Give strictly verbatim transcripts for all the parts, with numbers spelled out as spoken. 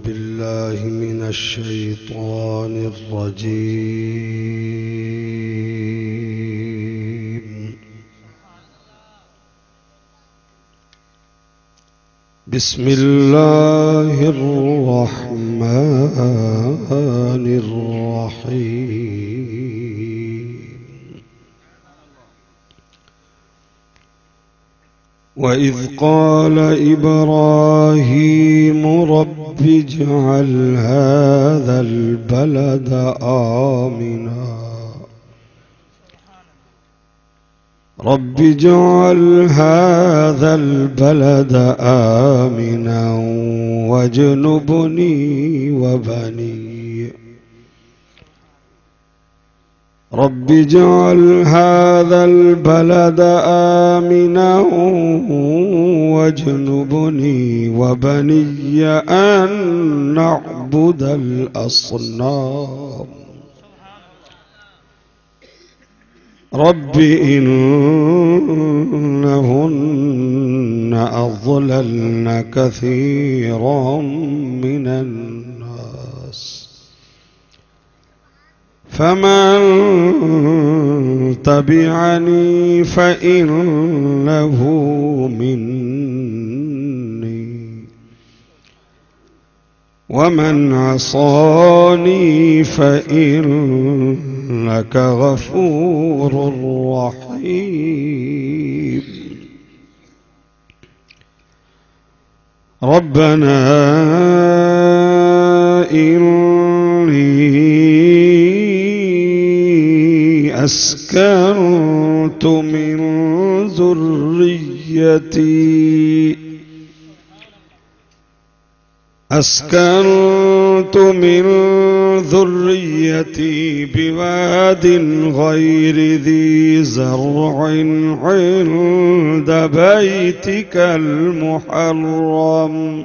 بالله من الشيطان الرجيم. بسم الله الرحمن الرحيم. وإذ قال إبراهيم رب اجعل هذا البلد آمنا رب اجعل هذا البلد آمنا واجنبني وبني رب اجعل هذا البلد آمنا واجنبني وبني أن نعبد الأصنام رب إنهن أضللن كثيرا من الناس فمن تبعني فإنه مني ومن عصاني فإنك غفور رحيم. ربنا إني أسكنت من ذريتي أسكنت من ذريتي بواد غير ذي زرع عند بيتك المحرم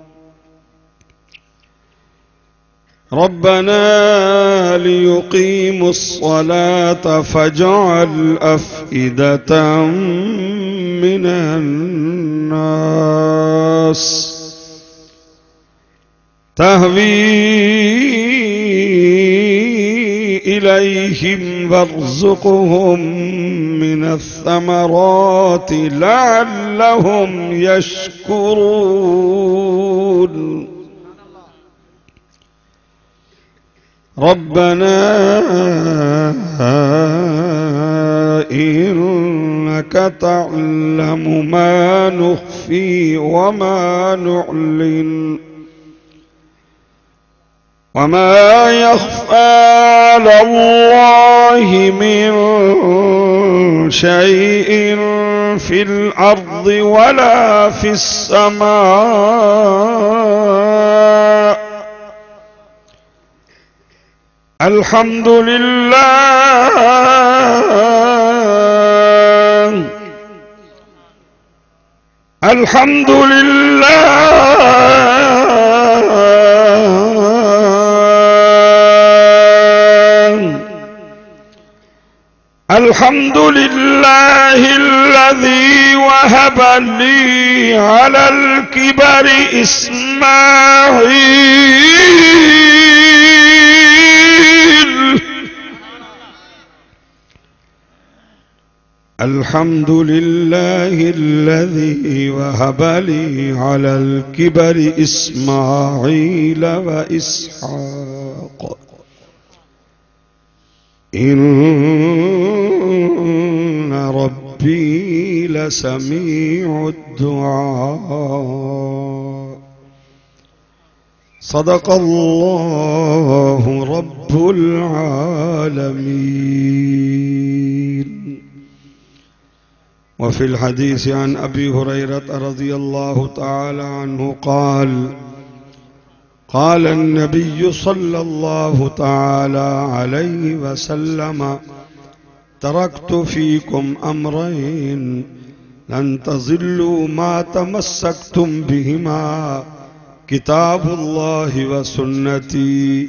ربنا ليقيموا الصلاة فاجعل أفئدة من الناس تهوي إليهم وارزقهم من الثمرات لعلهم يشكرون. ربنا إنك تعلم ما نخفي وما نعلن وما يخفى على الله من شيء في الأرض ولا في السماء. الحمد لله الحمد لله الحمد لله الذي وهب لي على الكبر إسماعيل. الحمد لله الذي وهب لي على الكبر إسماعيل وإسحاق إن ربي لسميع الدعاء. صدق الله رب العالمين. وفي الحديث عن أبي هريرة رضي الله تعالى عنه قال قال النبي صلى الله تعالى عليه وسلم تركت فيكم أمرين لن تضلوا ما تمسكتم بهما كتاب الله وسنتي.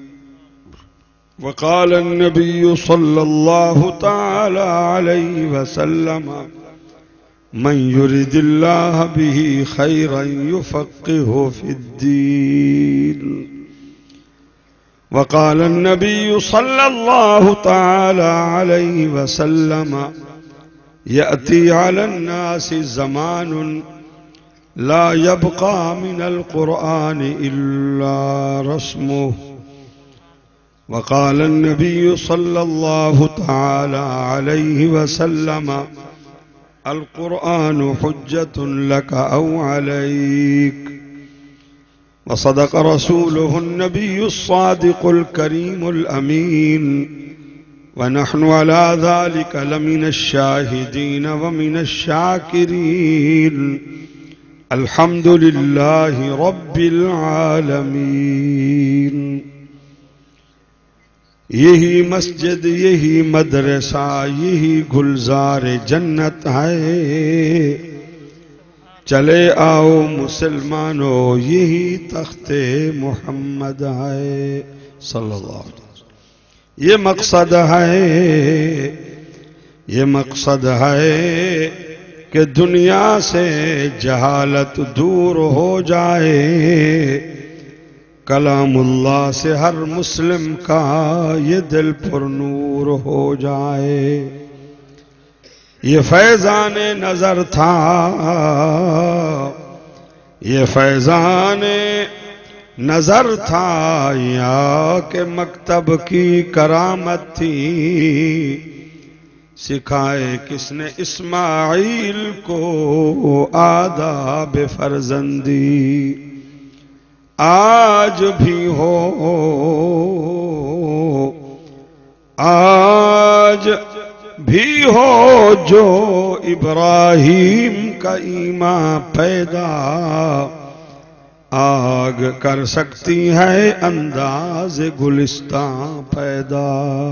وقال النبي صلى الله تعالى عليه وسلم من يرد الله به خيرا يفقهه في الدين. وقال النبي صلى الله تعالى عليه وسلم يأتي على الناس زمان لا يبقى من القرآن إلا رسمه. وقال النبي صلى الله تعالى عليه وسلم القرآن حجة لك أو عليك. وصدق رسوله النبي الصادق الكريم الأمين، ونحن على ذلك لمن الشاهدين ومن الشاكرين. الحمد لله رب العالمین. یہی مسجد، یہی مدرسہ، یہی گلزار جنت ہے. چلے آؤ مسلمانوں، یہی تخت محمد ہے صلی اللہ علیہ وسلم. یہ مقصد ہے، یہ مقصد ہے کہ دنیا سے جہالت دور ہو جائے. کلام اللہ سے ہر مسلم کا یہ دل پر نور ہو جائے. یہ فیضان نظر تھا، یہ فیضان نظر تھا، یا کہ مکتب کی کرامت تھی. سکھائے کس نے اسماعیل کو آداب فرزندی. آج بھی ہو، آج بھی ہو جو ابراہیم کا ایمان پیدا، آگ کر سکتی ہے انداز گلستان پیدا.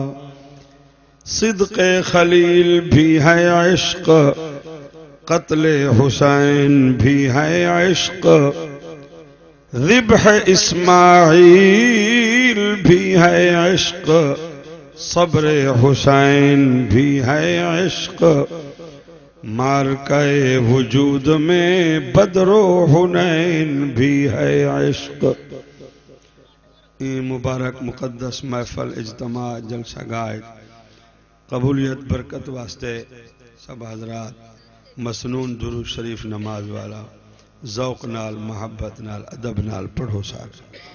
صدق خلیل بھی ہے عشق، قتل حسین بھی ہے عشق، ذبح اسماعیل بھی ہے عشق، صبر حسین بھی ہے عشق. مارکہ وجود میں بدر و حنین بھی ہے عشق. یہ مبارک مقدس محفل اجتماع جلسہ گائے قبولیت برکت واسطے سب حضرات مسنون درود شریف نماز والا ذوق نال محبت نال ادب نال پڑھو سار.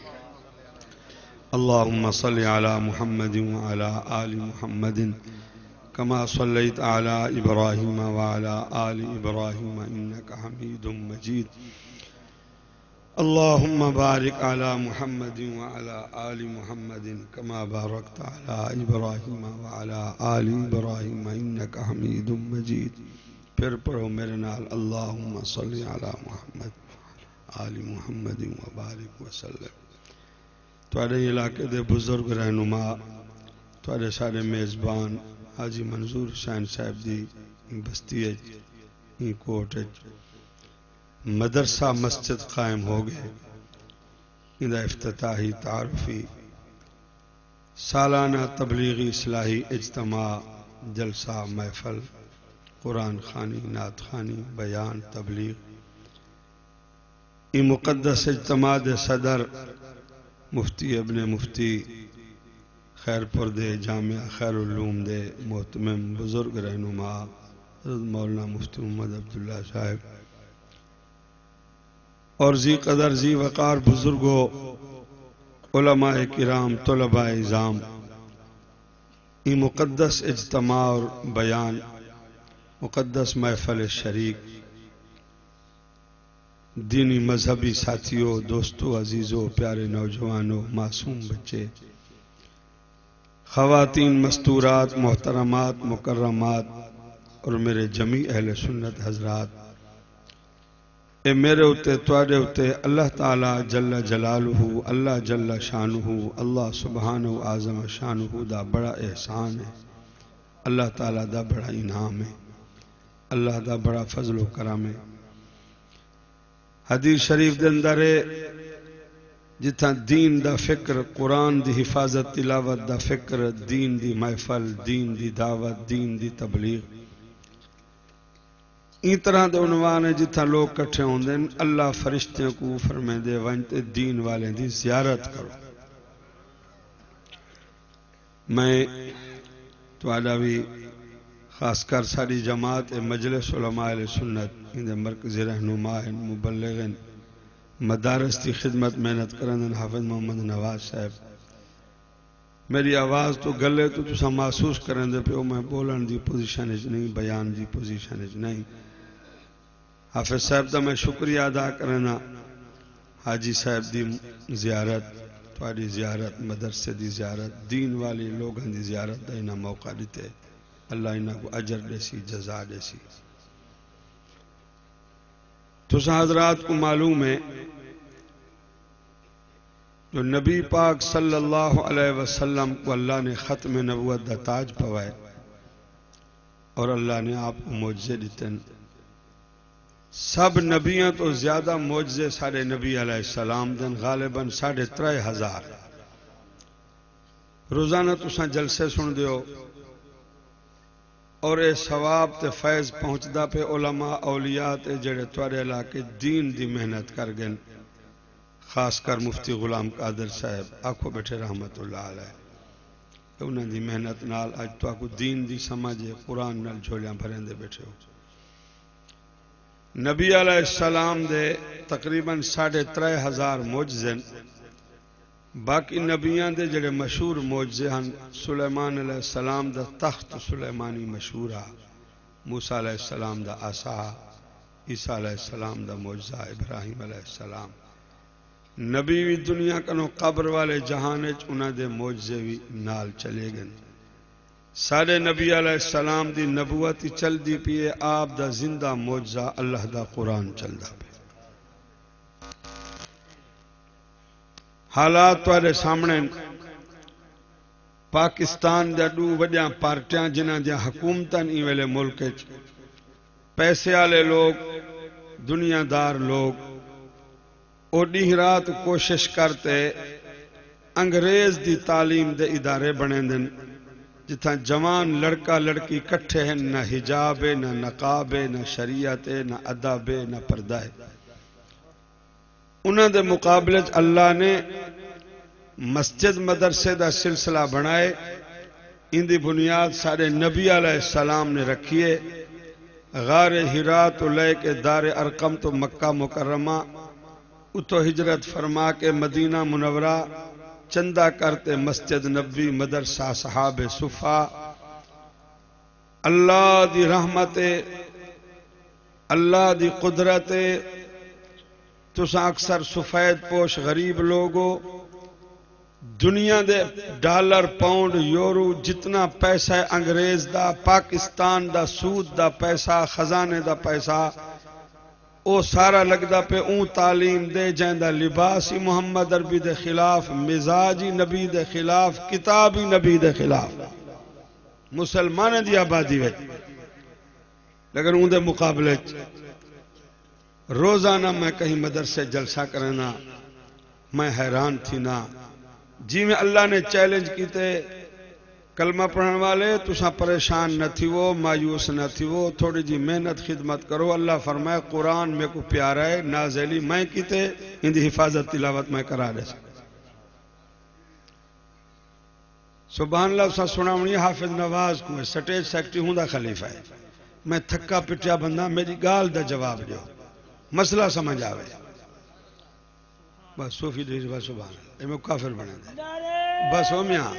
اللہم صلی علی محمد وعلی آل محمد کما صلیت علی ابراہیم وعلی آل ابراہیم انکا حمید مجید. اللہم بارک علی محمد وعلی آل محمد کما بارکت علی ابراہیم وعلی آل ابراہیم انکا حمید مجید. پھر پڑھو میرے نال اللہم صلی علی محمد آل محمد وبارک وسلم. تواڈے علاقے دے بزرگ رہنما، تواڈے سارے میزبان حاجی منظور حسین صاحب دی بستی ای کوٹ مدرسہ مسجد قائم ہو گئے. ادا افتتاحی تعارفی سالانہ تبلیغی اصلاحی اجتماع جلسہ محفل قرآن خوانی نعت خوانی بیان تبلیغ. ای مقدس اجتماع دے صدر مفتی ابن مفتی خیر پور دے جامعہ خیر العلوم دے محتمم بزرگ رہنما حضرت مولانا مفتی محمد عبداللہ صاحب اور زی قدر زی وقار بزرگوں، علماء کرام، طلباء اعظام، ای مقدس اجتماع اور بیان مقدس محفل شریک دینی مذہبی ساتھیوں، دوستوں، عزیزوں، پیارے نوجوانوں، معصوم بچے، خواتین مستورات، محترمات، مکرمات اور میرے جمیع اہل سنت حضرات، اے میرے اتے تواڈے اتے اللہ تعالیٰ جل جلالہ، اللہ جل شانہ، اللہ سبحانہ اعظم شانہ دا بڑا احسان ہے، اللہ تعالیٰ دا بڑا انعام ہے، اللہ دا بڑا فضل و کرم ہے. حدیث شریف دے اندر جتھاں دین دا فکر، قرآن دی حفاظت تلاوت دا فکر، دین دی محفل، دین دی دعوت، دین دی تبلیغ، این طرح دے عنوان ہے جتھاں لوگ کٹھے ہوندے ہیں. اللہ فرشتوں کو فرمائے دے وانتے دین والے دی زیارت کرو. میں تو آڈا بھی خاص کر ساری جماعت مجلس علماء اہل سنت اندے مرکز رہنما مبلغن مدارس کی خدمت محنت کرن حافظ محمد نواز صاحب میری آواز تو گلے تو تسا محسوس کرن دے پیو میں بولن دی پوزیشن اچ نہیں بیان دی پوزیشن اچ نہیں حافظ صاحب دا میں شکریہ ادا کرنا حاجی صاحب دی زیارت تھوڑی زیارت مدرسے دی زیارت دین والی لوگوں دی زیارت دا انہاں موقع دیتے اللہ انہاں کو اجر دے سی جزا دے سی تسا حضرات کو معلوم ہے جو نبی پاک صلی اللہ علیہ وسلم کو اللہ نے ختم نبوت دا تاج پوائے اور اللہ نے آپ کو معجزے دیتے سب نبیوں تو زیادہ معجزے سارے نبی علیہ السلام دن غالباً ساڑھے ترے ہزار روزانہ تساں جلسے سن دیو اور اے ثواب تے فیض پہنچدا پہ علماء اولیاء تے جڑے توارے علاقے دین دی محنت کر گئن خاص کر مفتی غلام قادر صاحب آنکھوں بیٹھے رحمت اللہ علیہ انہاں دی محنت نال اج تو آکو دین دی سمجھے قرآن نال جھولیاں بھریں دے بیٹھے ہو نبی علیہ السلام دے تقریباً ساڑھے ترے ہزار معجزن باقی نبیان دے جڑے مشہور معجزے ہیں سلیمان علیہ السلام دا تخت سلیمانی مشہور ہے موسیٰ علیہ السلام دا عصا عیسیٰ علیہ السلام دا معجزہ ابراہیم علیہ السلام نبی بھی دنیا کنو قبر والے جہانے انہاں دے معجزے بھی نال چلے گئے سارے نبی علیہ السلام دی نبوتی چل دی پیے آپ دا زندہ معجزہ اللہ دا قرآن چل دا پہ حالات توارے سامنے پاکستان دے دو وڈیاں پارٹیاں جنہاں دیا حکومتاں ای ویلے ملک پیسے والے لوگ دنیا دار لوگ اوڈی رات کوشش کرتے انگریز دی تعلیم دے ادارے بنے دن جتھاں جوان لڑکا لڑکی کٹھے ہیں نہ حجاب نہ نقاب نہ شریعت نہ ادب نہ پردہ انہاں دے مقابلے اللہ نے مسجد مدرسے دا سلسلہ بنائے ان دی بنیاد سارے نبی علیہ السلام نے رکھیے غار ہرا تو لے کے دار ارقم تو مکہ مکرمہ اتو ہجرت فرما کے مدینہ منورہ چندہ کرتے مسجد نبی مدرسہ صحاب صفا اللہ دی رحمت اللہ دی قدرت تساں اکثر سفید پوش غریب لوگو دنیا دے ڈالر پاؤنڈ یورو جتنا پیسہ ہے انگریز دا پاکستان دا سود دا پیسہ خزانے دا پیسہ او سارا لگدا پہ اون تعلیم دے جائندہ لباسی محمد عربی دے خلاف مزاجی نبی دے خلاف کتابی نبی دے خلاف مسلمان دی آبادی ہے لیکن اون دے مقابلے روزانہ میں کہیں مدرسے جلسہ کرنا میں حیران تھی نا جی میں اللہ نے چیلنج کیتے کلمہ پڑھن والے تساں پریشان نہ تھی وہ مایوس نہ تھی وہ تھوڑی جی محنت خدمت کرو اللہ فرمائے قرآن میں کو پیارا ہے نازلی میں کیتے ان دی حفاظت تلاوت میں کرا دے سبحان اللہ سا سناونی حافظ نواز کو سٹیج سیکٹری ہوں دا خلیفہ ہے میں تھکا پٹیا بندہ میری گال دا جواب دیو مسئلہ سمجھ آوے بس صوفی دیز بس سبحان اللہ میں کافر بنا دے بس ہو میاں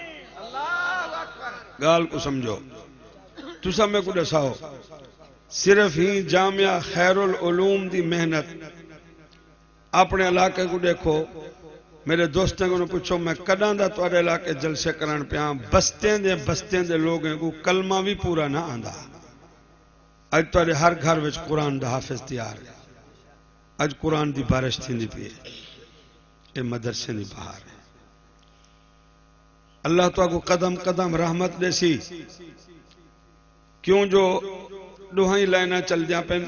گال کو سمجھو تو سب میں کو دساؤ صرف ہی جامعہ خیر العلوم دی محنت اپنے علاقے کو دیکھو میرے دوستوں کو پوچھو میں کداں دا تواڈے علاقے جلسے کرن پیاں بستیں دے بستیں دے لوگوں کو کلمہ بھی پورا نہ آندا اج تواڈے ہر گھر وچ قرآن دا حافظ تیار ہے اج قرآن دی بارش تھیندی پئی اے مدرسے دی بہار ہے اللہ تو کو قدم قدم رحمت دے سی کیوں جو دوہائی لینا چل دیا پین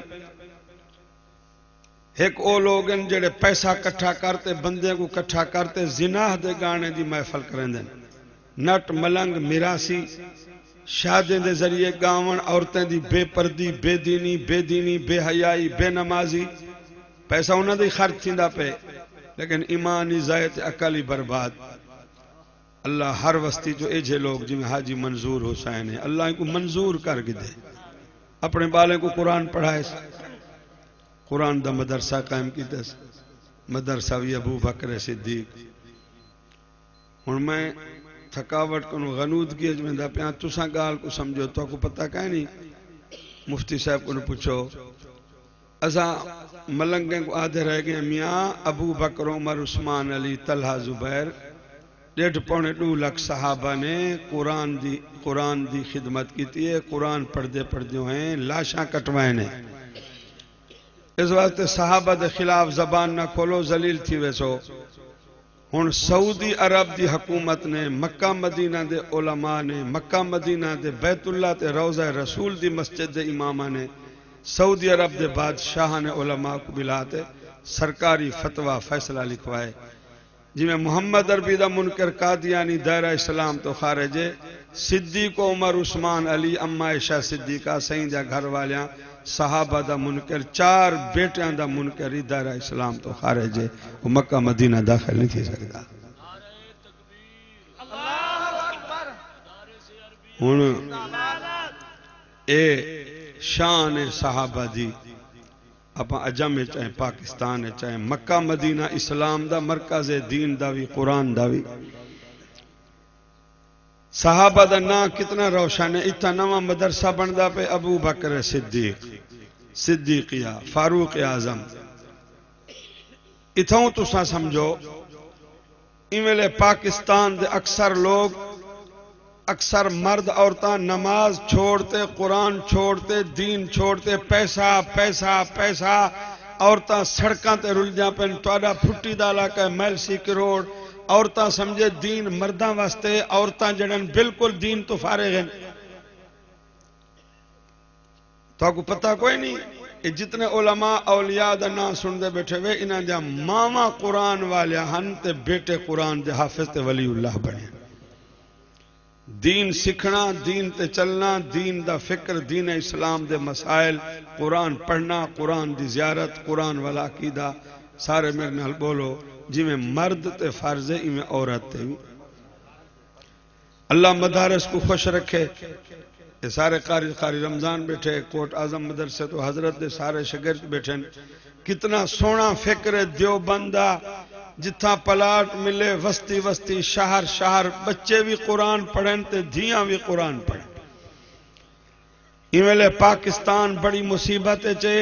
ایک او لوگن جڑے پیسہ کٹھا کرتے بندے کو کٹھا کرتے زناح دے گانے دی محفل کریں دیں نٹ ملنگ میراسی شادیں دے ذریعے گاون عورتیں دی بے پردی بے دینی بے دینی بے حیائی بے نمازی پیسہ انہوں نے خرچ تھیندا پہ لیکن ایمانی زائد عقلی برباد اللہ ہر وستی جو ایجے لوگ جی میں حاجی منظور حسین ہے اللہ ان کو منظور کر کے دے اپنے بالے کو قرآن پڑھائے قرآن دا مدرسہ قائم کی دس مدرسہ بھی ابو بکر صدیق اور میں تھکاوٹ کو غنود کی اجمہ دا پیان تساں گال کو سمجھو تو کو پتہ کہیں نہیں مفتی صاحب کو نے پوچھو ازا ملنگیں کو آدھے رہ گئے میاں ابو بکر عمر عثمان علی طلحہ زبیر ڈیڑھ پونے دو لکھ صحابہ نے قرآن دی قرآن دی خدمت کی تھی قرآن پڑھ دے پڑھ دیو ہیں لاشاں کٹوائے نے اس واسطے صحابہ دے خلاف زبان نہ کھولو ذلیل تھی ویسو ہن سعودی عرب دی حکومت نے مکہ مدینہ دے علماء نے مکہ مدینہ دے بیت اللہ تے روضہ رسول دی مسجد دے امامہ نے سعودی عرب دے بادشاہ نے علماء کو بلاتے سرکاری فتوہ فیصلہ لکھوائے جی میں محمد عربی دا منکر قادیانی دائرہ اسلام تو خارجے صدیق عمر عثمان علی اما عائشہ صدیقہ سین دا گھر والیاں صحابہ دا منکر چار بیٹیاں دا منکر دائرہ اسلام تو خارجے وہ مکہ مدینہ داخل نہیں تھی سکتا ہن اے شان صحابہ دی اپا عجم چاہے پاکستان چاہے مکہ مدینہ اسلام دا مرکز دین داوی قرآن داوی صحابہ دا نا کتنا روشن ہے اتنا نواں مدرسہ بندہ پہ ابو بکر صدیق صدیقیہ فاروق اعظم اتھاؤں تو سا سمجھو ایملے پاکستان دے اکثر لوگ اکثر مرد عورتاں نماز چھوڑتے قرآن چھوڑتے دین چھوڑتے پیسہ پیسہ پیسہ عورتاں سڑکاں تے رل جاں پہن توڑا پھٹی دالا کہ میلسی کروڑ عورتاں سمجھے دین مرداں واسطے عورتاں جڑن بالکل دین تو فارغ ہیں تو کو پتہ کوئی نہیں یہ جتنے علماء اولیاء دا نا سن دے بیٹھے ہوئے انہاں جا ماما قرآن والے ہن تے بیٹے قرآن دے حافظ تے ولی اللہ بنے دین سکھنا دین تے چلنا دین دا فکر دین اسلام دے مسائل قرآن پڑھنا قرآن دی زیارت قرآن والا عقیدہ سارے میرے نال بولو جی میں مرد تے فرض ہے میں عورت تے اللہ مدارس کو خوش رکھے یہ سارے قاری قاری رمضان بیٹھے کوٹ اعظم مدرسے تو حضرت دے سارے شاگرد بیٹھے کتنا سونا فکر دیوبندہ جتھا پلاٹ ملے وستی وستی شہر شہر بچے بھی قرآن پڑھیں تے دھیاں بھی قرآن پڑھیں ایویلے پاکستان بڑی مصیبت چے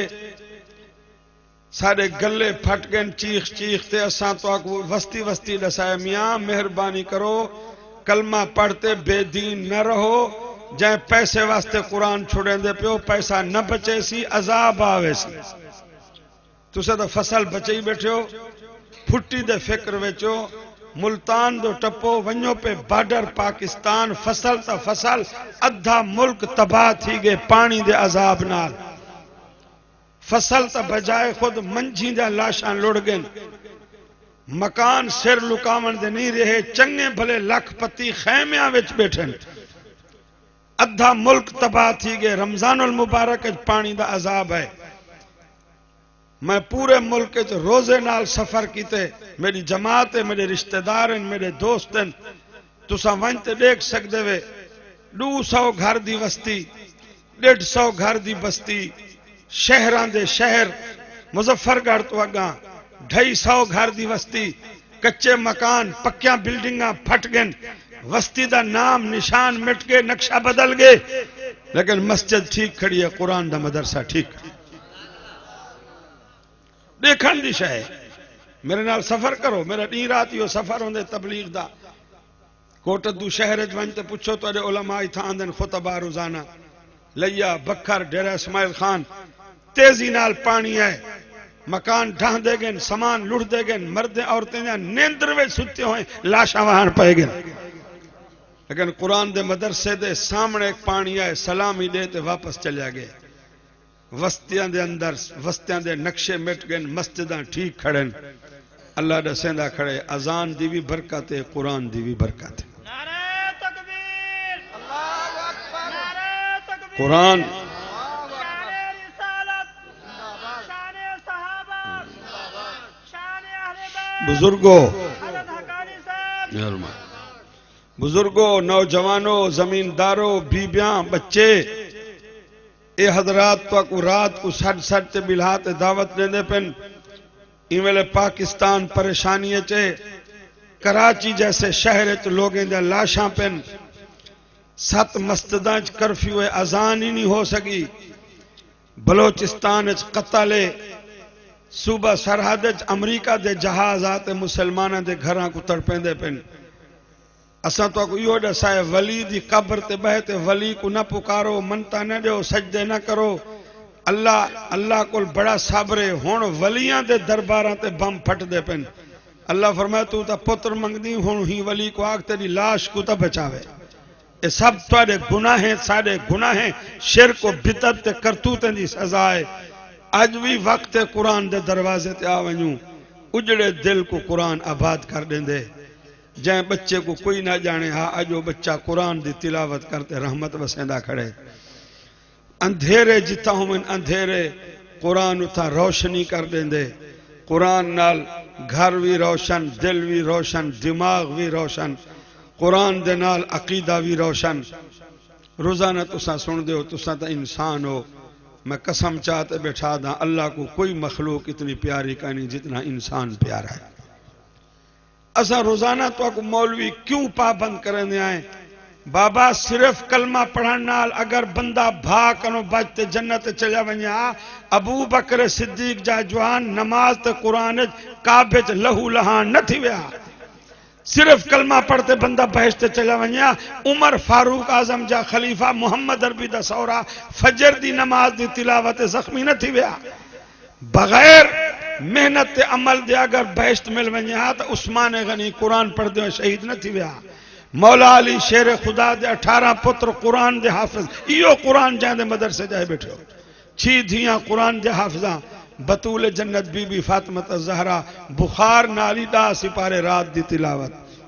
سارے گلے پھٹ گئن چیخ چیخ تے اساں تو آکو وستی وستی دسائے میاں مہربانی کرو کلمہ پڑھتے بے دین نہ رہو جائیں پیسے واسطے قرآن چھوڑیں دے پیو پیسہ نہ بچے سی عذاب آوے سی تو سے تو فصل بچے ہی بیٹھے ہو پھٹی دے فکر ویچو ملتان دو ٹپو ونیو پہ بارڈر پاکستان فصل تا فصل ادھا ملک تباہ تھی گئے پانی دے عذاب نال فصل تا بجائے خود منجھی دے لاشاں لڑ گئن مکان سر لکامن دے نہیں رہے چنگے بھلے لکھ پتی خیمیاں وچ بیٹھن ادھا ملک تباہ تھی گئے رمضان المبارک پانی دا عذاب ہے میں پورے ملک روزے نال سفر کیتے میری جماعت میرے رشتہ دار میرے دوست تو سا ونجتے دیکھ سکتے وے دو سو گھر دی وستی ڈیڑھ سو گھر دی بستی شہران دے شہر مظفر گڑھ تو اگاں ڈھائی سو گھر دی وستی کچے مکان پکیاں بلڈنگاں پھٹ گئن وستی دا نام نشان مٹ گئے نقشہ بدل گئے لیکن مسجد ٹھیک کھڑی ہے قرآن دا مدرسہ ٹھیک دیکھن دی شاہ میرے نال سفر کرو میرا نہیں رات یہ سفر ہوندے تبلیغ دا کوٹت دو شہر جوانتے پوچھو تو اڑے علماء تھا اندن خطبہ روزانہ لیا بکھر ڈیرہ اسماعیل خان تیزی نال پانی ہے مکان ڈھاں دے گئن سامان لڑ دے گئن مردیں عورتیں نیندر وے ستے ہوئیں لاشاں وہاں پائے گئن لیکن قرآن دے مدرسے دے سامنے ایک پانی ہے سلامی دے تے واپس چلیا گئے وستیاں دے اندر وستیاں دے نقشے مٹ گئن مسجداں ٹھیک کھڑن اللہ دا سیندہ کھڑے اذان دی بھی برکت ہے قرآن دی بھی برکت ہے نعرہ تکبیر اللہ اکبر نعرہ تکبیر قرآن شان رسالت شان صحابہ شان اہل بیت بزرگوں حضرت حقانی صاحب بزرگوں، نوجوانوں، زمینداروں، بیبیاں، بچے، اے حضرات تو کو رات کو سڑ سڑ تے بلہات دعوت دیندے پن ایویں پاکستان پریشانی چے کراچی جیسے شہر چ لوگیں دے لاشاں پن سات مسجداں چ کرفیو اذان ہی نہیں ہو سکی بلوچستان چ قتل صوبہ سرحد چ امریکہ دے جہازات مسلماناں دے گھراں کو تڑپیندے پن اساں تو کو یہ دسائے ولی دی قبر تے بہتے ولی کو نہ پکارو منتا نہ دیو سجدے نہ کرو اللہ اللہ کو بڑا صبر ہے ہن ولیاں دے درباراں تے بم پھٹ دے پن اللہ فرمایا تو تا پتر منگدی ہن ہی ولی کو آگ تیری لاش کو تا بچاوے یہ سب تواڈے گناہ ہیں ساڈے گناہ ہیں شرک و بدعت تے کرتوتیں دی سزا ہے اج بھی وقت قرآن دے دروازے تے آ ونجوں اجڑے دل کو قرآن آباد کر دیندے جائیں بچے کو کوئی نہ جانے ہاں اجو بچہ قرآن دی تلاوت کرتے رحمت وسیندہ کھڑے اندھیرے جتا ہوں من اندھیرے قرآن اتھا روشنی کر دیندے قرآن نال گھر بھی روشن دل بھی روشن دماغ بھی روشن قرآن دے نال عقیدہ بھی روشن روزانہ تسا سن دے ہو تسا تا انسان ہو میں قسم چاہتے بیٹھا دا اللہ کو کوئی مخلوق اتنی پیاری کا نہیں جتنا انسان پیارا ہے اسا روزانہ تو کو مولوی کیوں پابند کرنے آئے بابا صرف کلمہ پڑھن نال اگر بندہ بھا کنو بچتے جنت چلیا ونیا ابو بکر صدیق جا جوان نماز تے قرآن کعبے چ لہو لہان نہ تھی ویا صرف کلمہ پڑھتے بندہ بہشت چلیا ونیا عمر فاروق اعظم جا خلیفہ محمد عربی دا سورا فجر دی نماز دی تلاوت زخمی نہ تھی ویا بغیر محنت تے عمل دے اگر بہشت مل ونیا تو عثمان غنی قرآن پڑھ دے شہید نہ تھی ویا مولا علی شیر خدا دے اٹھارہ پتر قرآن دے حافظ ایو قرآن جائیں دے مدرسے جائے بیٹھے ہو چھی دھیاں قرآن دے حافظاں بطول جنت بی بی فاطمت الزہرا بخار نالی دا سپارے رات دی تلاوت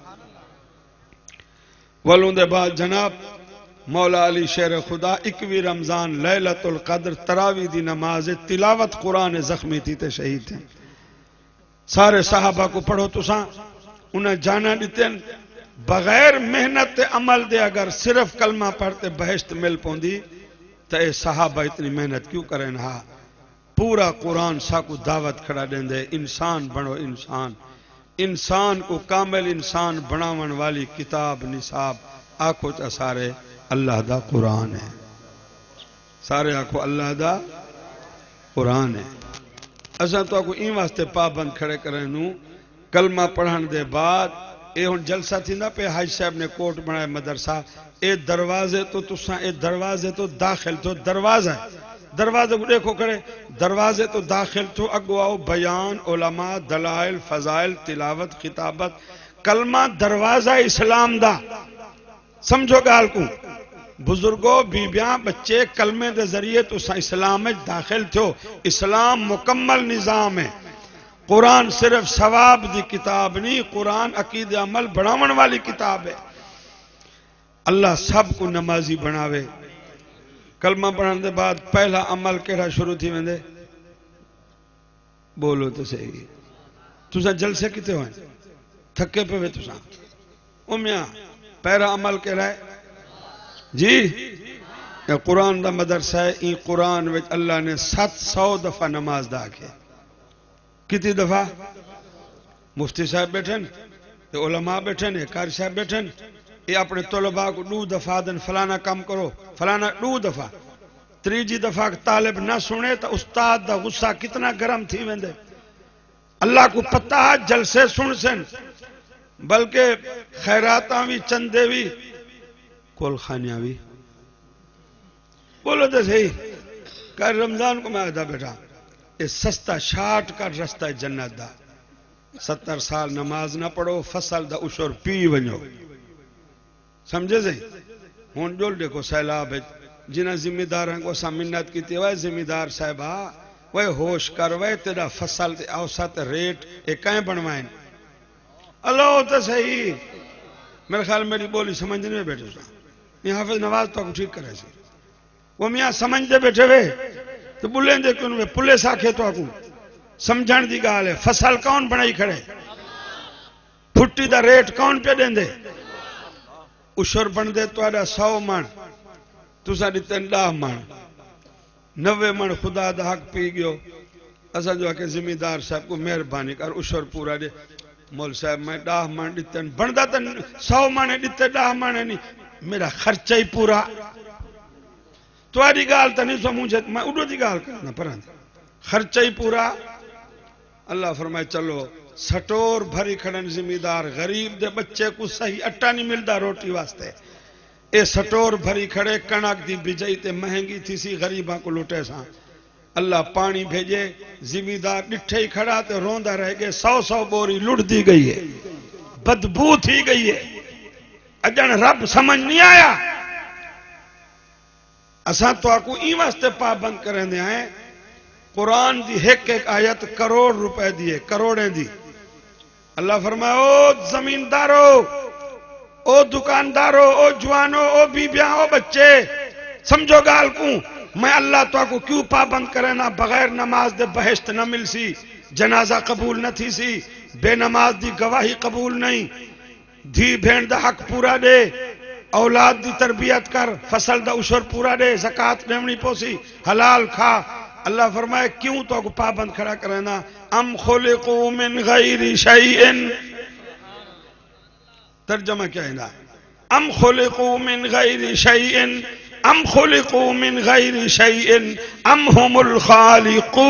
ولون دے بعد جناب مولا علی شیر خدا اکوی رمضان لیلت القدر تراوی دی نماز تلاوت قرآن زخمی تھی تے شہید تھے سارے صحابہ کو پڑھو تساں انہیں جانا دیتیں بغیر محنت عمل دے اگر صرف کلمہ پڑھتے بہشت مل پوندی تو اے صحابہ اتنی محنت کیوں کریں ہاں پورا قرآن سا کو دعوت کھڑا دیں دے انسان بنو انسان انسان کو کامل انسان بناون والی کتاب نصاب آنکھو چا سارے اللہ دا قرآن ہے سارے آنکھو اللہ دا قرآن ہے اساں تو آنکھو این واسطے پابند کھڑے کریں نو کلمہ پڑھن دے بعد اے ہن جلسہ تھی نہ پہ حاج صاحب نے کوٹ بنائے مدرسہ اے دروازے تو تساں اے دروازے تو داخل تو دروازہ ہے دروازے کو دیکھو کرے دروازے تو داخل تو اگو آؤ بیان علماء دلائل فضائل تلاوت خطابت کلمہ دروازہ اسلام دا سمجھو گال کو بزرگوں بیبیاں بچے کلمے دے ذریعے تو اسلام میں داخل تھو اسلام مکمل نظام ہے قرآن صرف ثواب دی کتاب نہیں قرآن عقید عمل بڑھاون والی کتاب ہے اللہ سب کو نمازی بناوے کلمہ پڑھنے دے بعد پہلا عمل کیڑا شروع تھی ویندے بولو تو صحیح تسا جلسے کتے ہوئے تھکے پہ وے تسا امیاں پہلا عمل کیڑا ہے جی یہ قرآن دا مدرسہ ہے این قرآن وچ اللہ نے سات سو دفعہ نماز دا کے کتی دفعہ مفتی صاحب بیٹھن علماء بیٹھن کاری صاحب بیٹھن یہ اپنے طلباء کو دو دفعہ دن فلانا کام کرو فلانا دو دفعہ تریجی دفعہ طالب نہ سنے تو استاد دا غصہ کتنا گرم تھی ویندے اللہ کو پتہ جلسے سن سن بلکہ خیراتاں بھی چندے بھی کول خانیاں بھی بولو تو صحیح کہ رمضان کو میں آدھا بیٹھا یہ سستا شاٹ کا رستہ جنت دا ستر سال نماز نہ پڑھو فصل دا اشور پی ونجو سمجھے سے ہون جول دیکھو سیلاب ہے جنہ ذمہ دار ہیں کو سا منت کی تھی وہ ذمہ دار صاحبہ وہ ہوش کر وہ تیرا فصل تے اوسط ریٹ ایک کہیں بنوائیں اللہ ہوتا صحیح میرے خیال میری بولی سمجھنے میں بیٹھے سا یہ حافظ نواز تو ٹھیک کرے سی وہ میاں سمجھ دے بیٹھے ہوئے تو بلیں دے کیوں میں پلے ساکھے تو آکوں سمجھان دی گال ہے فصل کون بنائی کھڑے پھٹی دا ریٹ کون پہ دیں دے اشر بن دے تو آڈا سو من تسا دیتن ڈاہ من نوے من خدا دا حق پی گیو اسا جو کہ زمیندار صاحب کو مہربانی کر اشر پورا دے مول صاحب میں ڈاہ من دیتن بندہ تن سو من دیتے ڈاہ من نہیں میرا خرچہ ہی پورا تو آڈی گال تا نہیں سو مجھے میں اڈو دی گال کرنا پران خرچہ ہی پورا اللہ فرمائے چلو سٹور بھری کھڑن زمیندار غریب دے بچے کو صحیح اٹا نہیں ملدا روٹی واسطے اے سٹور بھری کھڑے کنک دی بجائی تے مہنگی تھی سی غریباں کو لوٹے ساں اللہ پانی بھیجے زمیندار ڈٹھے ہی کھڑا تے روندہ رہ گئے سو سو بوری لٹ دی گئی ہے بدبو تھی گئی ہے اجن رب سمجھ نہیں آیا اساں تو آکو این واسطے پابند کریں دے آئیں قرآن دی ایک ایک آیت کروڑ روپے دیئے کروڑیں دی اللہ فرمائے او زمیندارو او دکاندارو او جوانو او بیبیاں او بچے سمجھو گال کو میں اللہ تو کو کیوں پابند کرنا بغیر نماز دے بہشت نہ مل سی جنازہ قبول نہ تھی سی بے نماز دی گواہی قبول نہیں دھی بھین دا حق پورا دے اولاد دی تربیت کر فصل دا اشور پورا دے زکاة دیمنی پوسی حلال کھا اللہ فرمائے کیوں تو کو پابند کھڑا کرنا ام خلقو من غیر شیئن ترجمہ کیا ہے ام خلقو من غیر شیئن ام خلقو من غیر شیئن ام هم الخالقون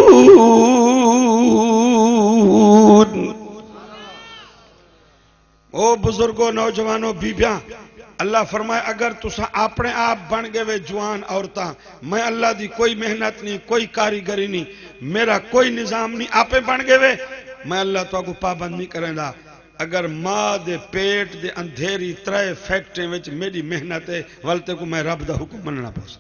او بزرگوں نوجوانوں بیبیاں اللہ فرمائے اگر تسا اپنے آپ بن گئے وے جوان عورتاں میں اللہ دی کوئی محنت نہیں کوئی کاریگری نہیں میرا کوئی نظام نہیں آپے بن گئے وے میں اللہ تو کو پابند نہیں کریں دا اگر ماں دے پیٹ دے اندھیری ترے فیکٹری وچ میری محنت ہے والتے کو میں رب دا حکم مننا پوسا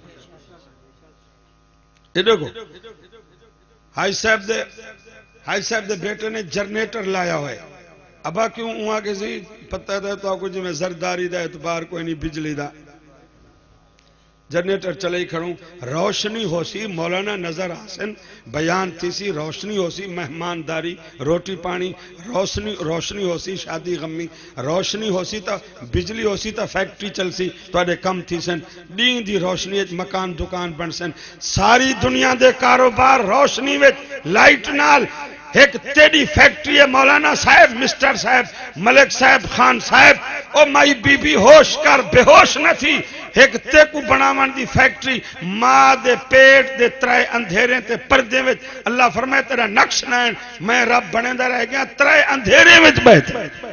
یہ دیکھو ہائی صاحب دے ہائی صاحب دے بیٹے نے جنریٹر لایا ہوئے ابا کیوں وہاں کسی پتہ دے تو آکو جی میں زرداری دا اعتبار کوئی نہیں بجلی دا جنریٹر چلے ہی کھڑوں روشنی ہو سی مولانا نظر حسن بیان تھی سی روشنی ہو سی مہمانداری روٹی پانی روشنی روشنی ہو سی شادی غمی روشنی ہو سی تا بجلی ہو سی تا فیکٹری چل سی تو اڈے کم تھی سن دین دی روشنی ایک مکان دکان بن سن ساری دنیا دے کاروبار روشنی ویچ لائٹ نال ایک تیری فیکٹری ہے مولانا صاحب مسٹر صاحب ملک صاحب خان صاحب او مائی بی بی ہوش کر بے ہوش نہ تھی ایک تے کو بناون دی فیکٹری ماں دے پیٹ دے ترائے اندھیرے تے پردے وچ اللہ فرمائے تیرا نقش نائن میں رب بنے دا رہ گیا ترائے اندھیرے وچ بیٹھ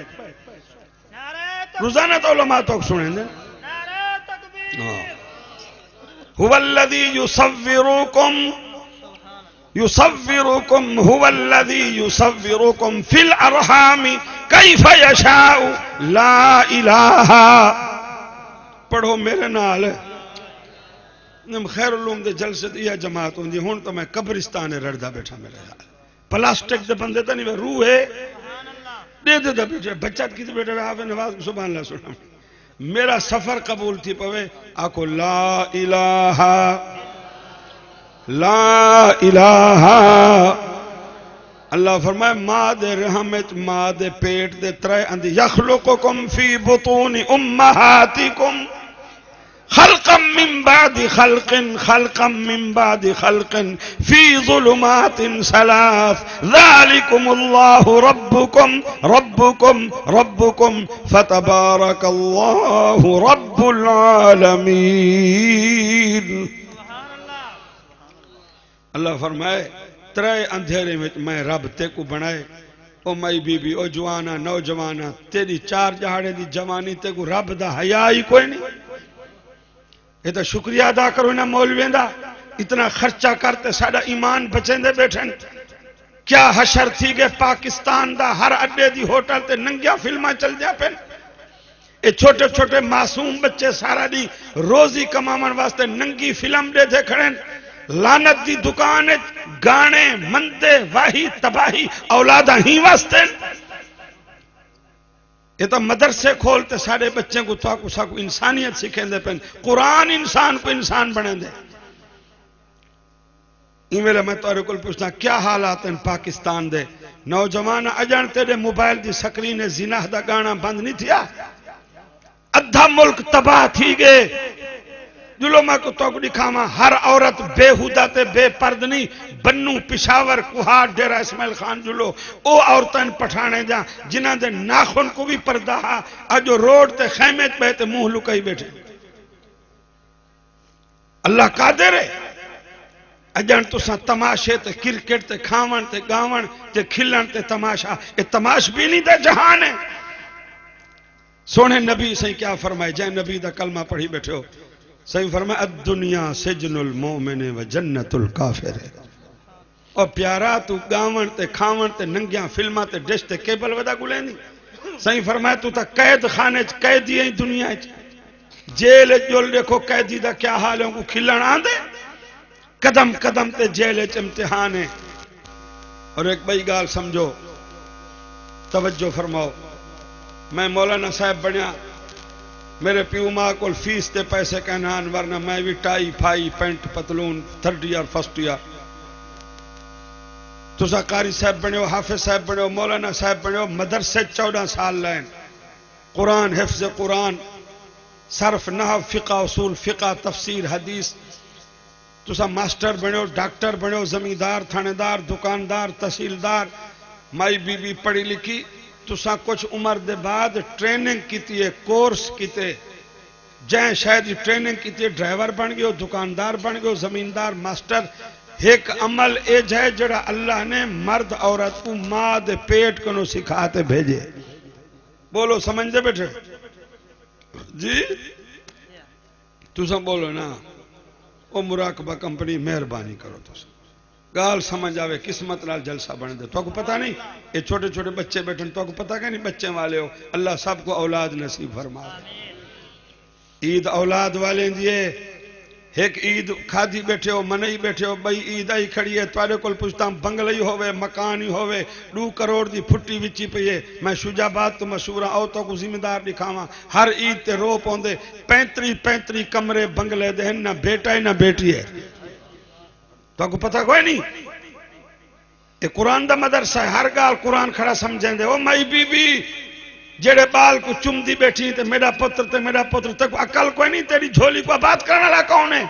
روزانہ تو علماء تو سنیں دے هو الذی یصوروکم یصوروکم هو الذی یصوروکم فی الارحام کیف یشاء لا الہ پڑھو میرے نال خیر علوم دے جلسے دیا جماعت ہوں دی ہون تو میں قبرستان رڑدہ بیٹھا میرے حال پلاسٹک دے بندے تا نہیں وہ روح ہے دے دے دے بیٹھے بچت کی دے بیٹھے حافظ نواز سبحان اللہ سنا میرا سفر قبول تھی پوے آکو لا الہ لا الہ اللہ فرمائے ماں دے رحمت ماں دے پیٹ دے ترے اندی یخلقکم فی بطون امہاتکم خلقا من بعد خلق خلقا من بعد خلق فی ظلمات ثلاث ذالکم اللہ ربکم ربکم ربکم فتبارک اللہ رب العالمین اللہ فرمائے ترے اندھیرے میں میں رب تے کو بنائے او مائی بی بی او جوانا نوجوانا تیری چار جہاڑے دی جوانی تے کو رب دا حیائی کوئی نہیں یہ تو شکریہ ادا کرو نا مولوین دا اتنا خرچہ کرتے ساڑا ایمان بچیں دے بیٹھیں کیا حشر تھی گے پاکستان دا ہر اڈے دی ہوٹل تے ننگیا فلمہ چل جا پہن اے چھوٹے چھوٹے معصوم بچے سارا دی روزی کمامن واسطے ننگی فلم دے دے کھڑیں لانت دی دکان گانے مندے واہی تباہی اولادہ ہی واسطے یہ تو مدرسے کھولتے سارے بچے کو تو آکو ساکو انسانیت سکھیں دے پہن قرآن انسان کو انسان بنے دے ای میرے میں تو کل پوچھنا کیا حالات ہیں پاکستان دے نوجوان اجان تیرے موبائل دی سکرین زناح دا گانا بند نہیں تھیا ادھا ملک تباہ تھی گئے جلو میں کو تو دکھاواں ہر عورت بے ہودہ تے بے پرد نہیں بنو پشاور کوہاٹ ڈیرہ اسماعیل خان جلو او عورتیں پٹھانے جا جنہاں دے ناخن کو بھی پردہ ہا اجو روڈ تے خیمے پہ تے منہ لکائی بیٹھے اللہ قادر ہے اجان تو سا تماشے تے کرکٹ تے کھاون تے گاون تے کھلن تے تماشا یہ تماش بھی نہیں دے جہان ہے سونے نبی سے کیا فرمائے جائے نبی دا کلمہ پڑھی بیٹھے ہو صحیح فرمائے الدنیا سجن المومن و جنت الکافر اور پیارا تو گاون تے کھاون تے ننگیاں فلمہ تے ڈش تے کیبل ودا گلے نہیں صحیح فرمائے تو تا قید خانے چ قیدی ہیں دنیا چ جیل جول دیکھو قیدی دا کیا حال ہے ان کو کھلن آندے قدم قدم تے جیل چ امتحان ہے اور ایک بھائی گال سمجھو توجہ فرماؤ میں مولانا صاحب بنیا میرے پیو ماں کو فیس تے پیسے کہنان ورنہ میں بھی ٹائی پھائی پینٹ پتلون تھرڈ ایئر فرسٹ ایئر تسا قاری صاحب بنیو حافظ صاحب بنیو مولانا صاحب بنیو مدرسے چودہ سال لائن قرآن حفظ قرآن صرف نحو فقہ اصول فقہ تفسیر حدیث تسا ماسٹر بنیو ڈاکٹر بنیو زمیندار تھانے دار دکاندار تحصیلدار مائی بی بی پڑھی لکھی تسا کچھ عمر دے بعد ٹریننگ کیتی ہے کورس کیتے جائیں شاید ٹریننگ کیتی ہے ڈرائیور بن گئے دکاندار بن گئے زمیندار ماسٹر ایک عمل ایج ہے جڑا اللہ نے مرد عورت کو ماں دے پیٹ کنو سکھاتے بھیجے بولو سمجھ دے بیٹھے جی تسا بولو نا او مراقبہ کمپنی مہربانی کرو تسا گال سمجھ آوے قسمت نال جلسہ بن دے تو کو پتہ نہیں یہ چھوٹے چھوٹے بچے بیٹھن تو کو پتہ کہ نہیں بچے والے ہو اللہ سب کو اولاد نصیب فرما عید اولاد والے دیے ایک عید کھادی بیٹھے ہو منئی بیٹھے ہو بھائی عید آئی کھڑی ہے توارے کول پوچھتا ہوں بنگلہ ہی ہوئے مکان ہی ہوئے دو کروڑ دی پھٹی وچی پئیے میں شجابات تو مشہورہ آؤ تو کو ذمہ دار دکھاواں ہر عید تے رو پوندے پینتری پینتری کمرے بنگلے دے نہ بیٹا ہی نہ بیٹی ہے تو کو پتہ کوئی نہیں یہ قرآن دا مدرسہ ہے ہر گال قرآن کھڑا سمجھیں دے او مائی بی بی جڑے بال کو چم دی بیٹھی تے میرا پتر تے میرا پتر تے کو عقل کوئی نہیں تیری جھولی کو بات کرنا لا کون ہے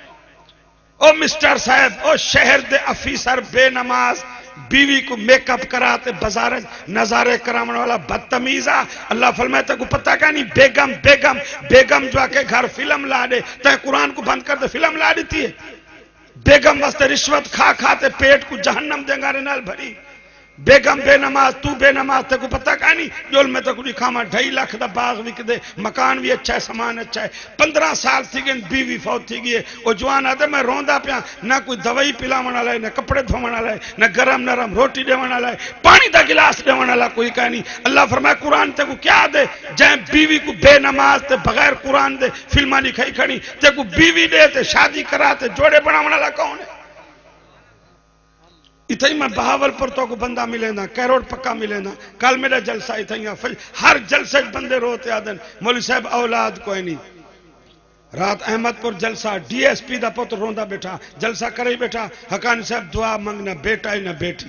او مسٹر صاحب او شہر دے افیسر بے نماز بیوی کو میک اپ کراتے بازار نظارے کرامن والا بدتمیزہ اللہ فرمائے تے کو پتہ کہ نہیں بیگم بیگم بیگم جو آکے گھر فلم لا دے تے قرآن کو بند کر دے فلم لا دیتی ہے بیگم واسطے رشوت کھا کھاتے پیٹ کو جہنم دنگارے نال بھری بیگم بے نماز تو بے نماز تے کو پتہ کہ نہیں جول میں تے کو دکھاواں ڈھائی لاکھ دا باغ وک دے مکان بھی اچھا ہے سامان اچھا ہے پندرہ سال تھی گئے بیوی فوت تھی گئی او جوان آتے میں روندا پیا نہ کوئی دوائی پلاون والا ہے نہ کپڑے دھوون والا ہے نہ گرم نرم روٹی دیون والا ہے پانی دا گلاس دیون والا کوئی کہ نہیں اللہ فرمائے قرآن تے کو کیا دے جائیں بیوی کو بے نماز تے بغیر قرآن دے فلماں لکھائی کھڑی تے کو بیوی دے تے شادی کراتے جوڑے بناون والا کون ہے اتھائی میں بہاول پر تو کو بندہ ملے نا کیروڑ پکا ملے نا کل میرا جلسہ اتھائی ہر جلسے بندے روتے آدن مولی صاحب اولاد کوئی نہیں رات احمد پر جلسہ ڈی ایس پی دا پتر روندا بیٹھا جلسہ کرے بیٹھا حقانی صاحب دعا منگنا بیٹا ہی نہ بیٹی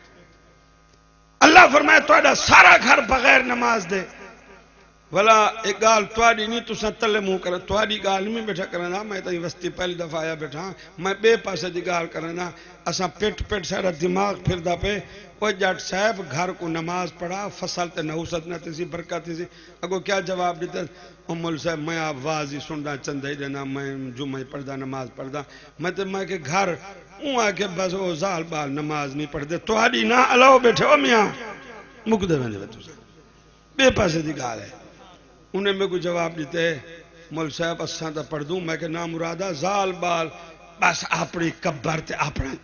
اللہ فرمائے تو سارا گھر بغیر نماز دے ولا ایک گال تواری نہیں تو سن تلے موں کرے تواری گال میں بیٹھا کرنا میں تائی وستی پہلی دفعہ آیا بیٹھا میں بے پاسے دی گال کرنا اساں پیٹ پیٹ سارا دماغ پھر دا پہ وہ جاٹ صاحب گھر کو نماز پڑھا فصل تے نحوست نہ تیسی برکت تیسی اگو کیا جواب دیتا امول صاحب میں آپ واضی سنڈا چند ہی دینا میں جمعہ پڑھدا نماز پڑھدا میں تے میں کہ گھر اون آکے بس وہ زال بال نماز نہیں پڑھ دے تواری نہ علاو بیٹھے ہو میاں مک دے بندے تو بے پاسے دی گال ہے انہیں میں کو جواب دیتے مول صاحب اساں تا پڑھ دوں میں کہ نام مرادہ زال بال بس اپنی قبر تے اپنا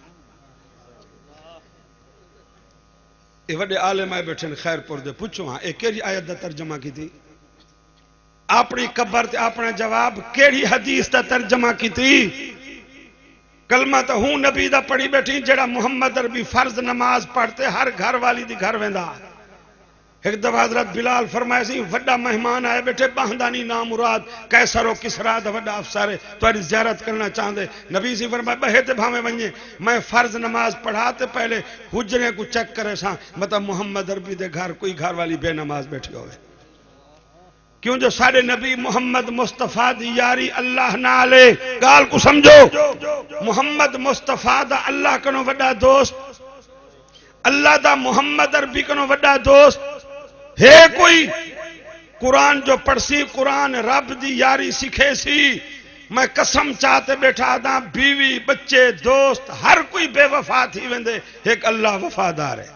اے وڈے عالم آئے بیٹھے خیر پور دے پوچھو ہاں اے کیڑی آیت دا ترجمہ کی تھی اپنی قبر تے اپنا جواب کیڑی حدیث دا ترجمہ کی تھی کلمہ تا ہوں نبی دا پڑھی بیٹھی جڑا محمد عربی فرض نماز پڑھتے ہر گھر والی دی گھر ویندا ایک دفعہ حضرت بلال فرمائے سی وڈا مہمان آئے بیٹھے باہدانی نام مراد کیسر و کسرا دا وڈا افسارے تواری زیارت کرنا چاہندے نبی سی فرمائے بہتے بھامے ونجے میں فرض نماز پڑھاتے پہلے حجرے کو چیک کرے ساں مطلب محمد عربی دے گھر کوئی گھر والی بے نماز بیٹھی ہوئے کیوں جو سارے نبی محمد مصطفیٰ دی یاری اللہ نالے گال کو سمجھو محمد مصطفیٰ دا اللہ کنو وڈا دوست اللہ دا محمد عربی کنو وڈا دوست ہے کوئی قرآن جو پڑھ سی قرآن رب دی یاری سکھے سی میں قسم چاہتے بیٹھا دا بیوی بچے دوست ہر کوئی بے وفا تھی ویندے ایک اللہ وفادار ہے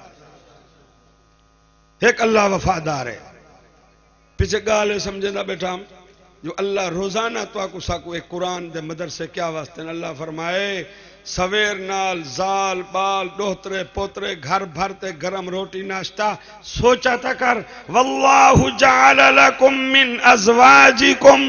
ایک اللہ وفادار ہے پیچھے گالے سمجھے دا بیٹھا جو اللہ روزانہ تو آکو ساکو ایک قرآن دے مدرسے کیا واسطے ہیں اللہ فرمائے سویر نال زال بال دوہترے پوترے گھر بھرتے گرم روٹی ناشتہ سوچا تا کر واللہ جعل لکم من ازواجکم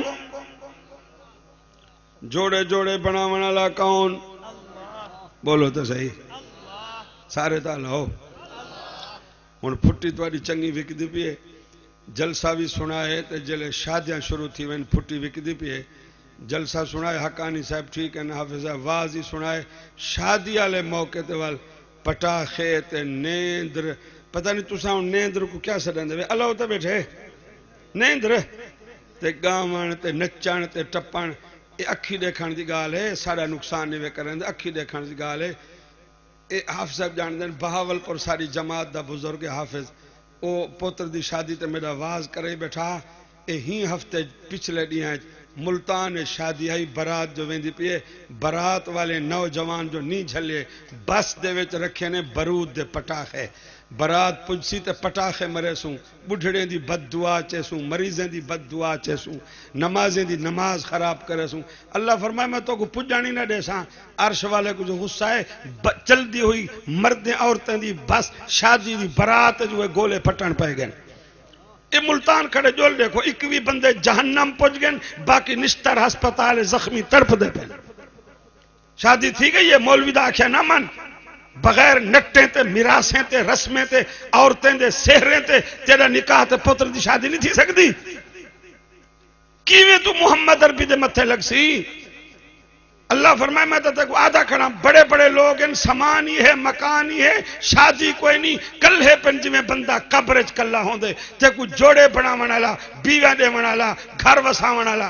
جوڑے جوڑے بناون والا کون بولو تو صحیح سارے تال ہو ہن پھٹی تواڈی چنگی وکدی پئی ہے جلسہ بھی سنائے تے جلے شادیاں شروع تھی وین پھٹی وکدی پئی ہے جلسہ سنائے حقانی صاحب ٹھیک ہے حافظ واضی سنائے شادی والے موقع تے وال پٹاخے تے نیندر پتہ نہیں تساں نیندر کو کیا سڈندے وے اللہ تے بیٹھے نیندر تے گاون تے نچن تے ٹپن یہ اکھی دیکھن دی گال ہے سارا نقصان نہیں وے کرن دے اکھی دیکھن دی گال ہے اے حافظ صاحب جان دین بہاول پر ساری جماعت دا بزرگ حافظ او پوتر دی شادی تے میرا واز کرے بیٹھا اے ہی ہفتے پچھلے ڈیاں ملتان شادی آئی برات جو ویندی پیے برات والے نوجوان جو نہیں جھلے بس دے وچ رکھے نے برود دے پٹاخے برات پجسی تے پٹاخے مرے سوں بڑھڑے دی بد دعا چے سوں مریضیں دی بد دعا چے سوں نمازیں دی نماز خراب کرے سوں اللہ فرمائے میں تو کو پجانی نہ دے ساں عرش والے کو جو غصہ ہے چل دی ہوئی مردیں عورتیں دی بس شادی دی برات جو ہے گولے پھٹن پائے گئے یہ ملتان کھڑے جول دیکھو اکوی بندے جہنم پہنچ گئے باقی نشتر ہسپتال زخمی تڑپ دے پہ شادی تھی گئی ہے مولوی دا آکھیا نہ من بغیر نٹیں تے میراثیں تے رسمیں تے عورتیں دے سہریں تے تیرا نکاح تے پتر دی شادی نہیں تھی سکتی کیویں تو محمد عربی دے متھے لگ سی اللہ فرمائے میں تک آدھا کھڑا بڑے بڑے لوگ ان سامان ہی ہے مکان ہی ہے شادی کوئی نہیں کل ہے پنجی میں بندہ قبرج کلا ہوں دے تے کو جوڑے بنا منالا بیوہ دے منالا گھر وسا منالا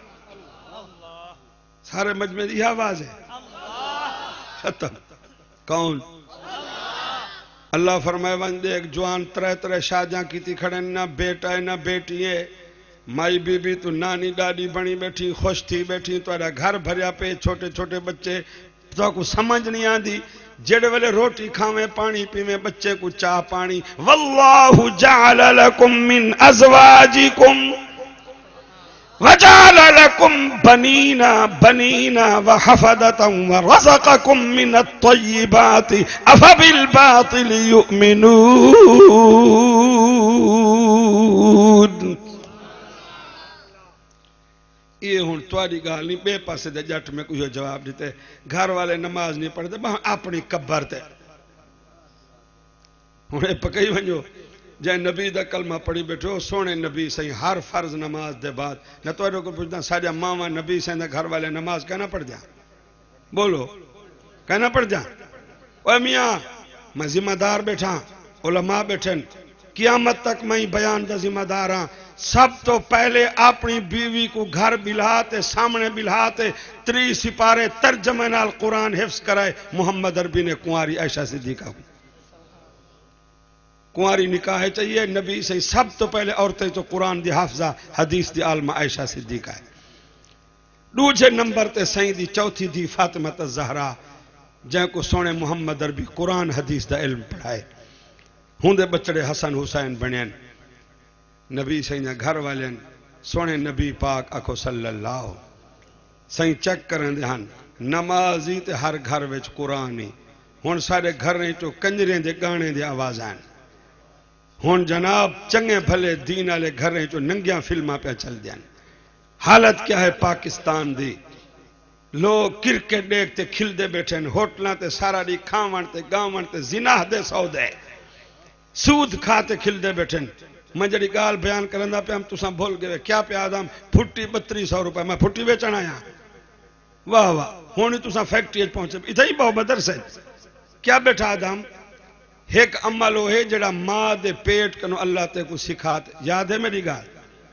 سارے مجمع دی آواز ہے ختم کون اللہ فرمائے وندے ایک جوان ترہ ترہ شادیاں کی تھی کھڑے نہ بیٹا ہے نہ بیٹی ہے مائی بی بی تو نانی ڈاڈی بنی بیٹھی خوش تھی بیٹھی تو ایڈا گھر بھریا پہ چھوٹے چھوٹے بچے تو کو سمجھ نہیں آندی جڑے والے روٹی کھاویں پانی پیویں بچے کو چاہ پانی واللہ جعل لکم من ازواجکم وجعل لکم بنینا بنینا وحفدتا ورزقکم من الطیبات افبالباطل یؤمنون یہ ہون تواری گال نہیں بے پاسے دے جٹ میں کوئی جواب دیتے گھر والے نماز نہیں پڑھتے بہاں اپنی کبر تے انہیں پکئی ونجو جائے نبی دا کلمہ پڑھی بیٹھو سونے نبی سہی ہر فرض نماز دے بعد نہ تو کو پوچھتا ساڑھا ماما نبی سہی دا گھر والے نماز کہنا پڑھ جا بولو کہنا پڑھ جا اوہ میاں میں ذمہ دار بیٹھا علماء بیٹھن قیامت تک میں بیان دا ذمہ دار ہاں سب تو پہلے اپنی بیوی کو گھر بلہاتے سامنے بلہاتے تری سپارے ترجمہ نال قرآن حفظ کرائے محمد عربی نے کنواری عائشہ صدیقہ کو کنواری نکاح چاہیے نبی سے سب تو پہلے عورتیں تو قرآن دی حافظہ حدیث دی عالمہ عائشہ صدیقہ ہے دوجھے نمبر تے سائیں دی چوتھی دی فاطمہ الزہرا جن کو سونے محمد عربی قرآن حدیث دا علم پڑھائے ہوں دے بچڑے حسن حسین بنین نبی سائیں گھر والے سونے نبی پاک اکھو صلی اللہ سائیں چیک کرن دے ہن نمازی تے ہر گھر وچ قرآنی ہون سارے گھر نہیں تو کنجریں دے گانے دے آواز آئیں ہون جناب چنگے بھلے دین والے گھر نہیں تو ننگیاں فلماں پہ چل دیں حالت کیا ہے پاکستان دی لوگ کرکٹ دیکھتے کھل دے بیٹھے ہوٹلاں تے سارا دی کھاون تے گاون تے زناح دے سودے سود کھاتے کھل دے بیٹھے میں جڑی گال بیان کرندا پہ ہم تساں بھول گئے کیا پہ آدم پھٹی بتری سو روپے میں پھٹی بیچن آیا واہ واہ ہونی تساں فیکٹری پہنچے ادھر ہی بہو مدرسے کیا بیٹھا آدم ایک عمل ہو ہے جڑا ماں دے پیٹ کنو اللہ تے کو سکھاتے یاد ہے میری گال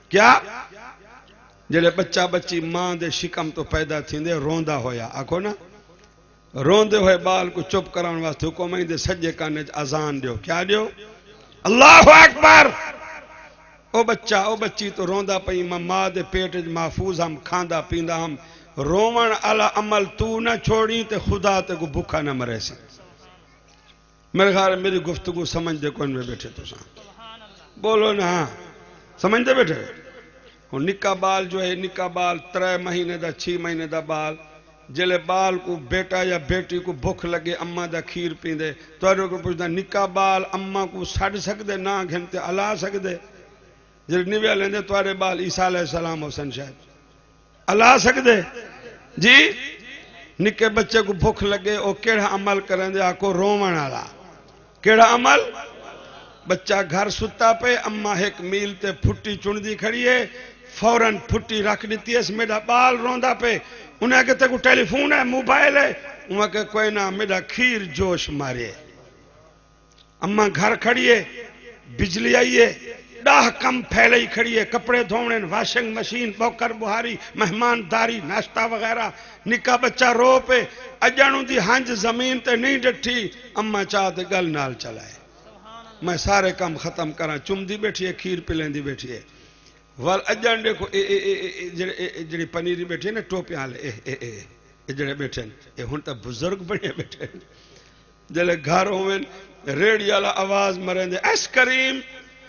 کیا جڑے بچہ بچی ماں دے شکم تو پیدا تھیندے روندا ہویا آکھو نا روندے ہوئے بال کو چپ کران واسطے حکم ہے دے سجے کانے اذان دیو کیا دیو اللہ اکبر او بچہ او بچی تو روندا پئی ماں دے پیٹ محفوظ ہم کھاندا پیندا ہم رومن علا عمل تو نہ چھوڑی تے خدا تے کو بھوکا نہ مرے سی میرے خیال میری گفتگو سمجھ دے کون میں بیٹھے تو ساں بولو نا سمجھ دے بیٹھے نکا بال جو ہے نکا بال ترے مہینے دا چھ مہینے دا بال جلے بال کو بیٹا یا بیٹی کو بھوک لگے اماں دا کھیر پیندے تو ایرو کو پوچھتا نکا بال اماں کو سڑ سکدے نہ گھنٹے علا سکدے جلے نویا لیندے تو ایرے بال عیسیٰ علیہ السلام حسن شاید علا سکدے جی نکے بچے کو بھوک لگے او کیڑا عمل کریں دے آکو رومن علا کیڑا عمل بچہ گھر ستا پہ اماں ایک میل تے پھٹی چندی کھڑی ہے فوراں پھٹی رکھ دیتی ہے اس میرا بال روندا پہ انہیں کہتے کو ٹیلی فون ہے موبائل ہے انہیں کہ کوئی نہ میرا کھیر جوش مارے اماں گھر کھڑی ہے بجلی آئی ہے ڈاہ کم پھیلئی کھڑی ہے کپڑے دھونے واشنگ مشین بوکر بہاری مہمان داری ناشتہ وغیرہ نکا بچہ رو پہ اجانوں دی ہنج زمین تے نہیں ڈٹھی اماں چاہتے گل نال چلائے میں سارے کام ختم کرا چم دی بیٹھی ہے کھیر پلین دی بیٹھی ہے وال اجان دیکھو اے اے اے جڑی پنیری بیٹھی ہے نا ٹوپیاں لے اے اے اے جڑے بیٹھے اے ہن تا بزرگ بڑے بیٹھے جلے گھر ہوئیں ریڈی والا آواز مریں دے ایس کریم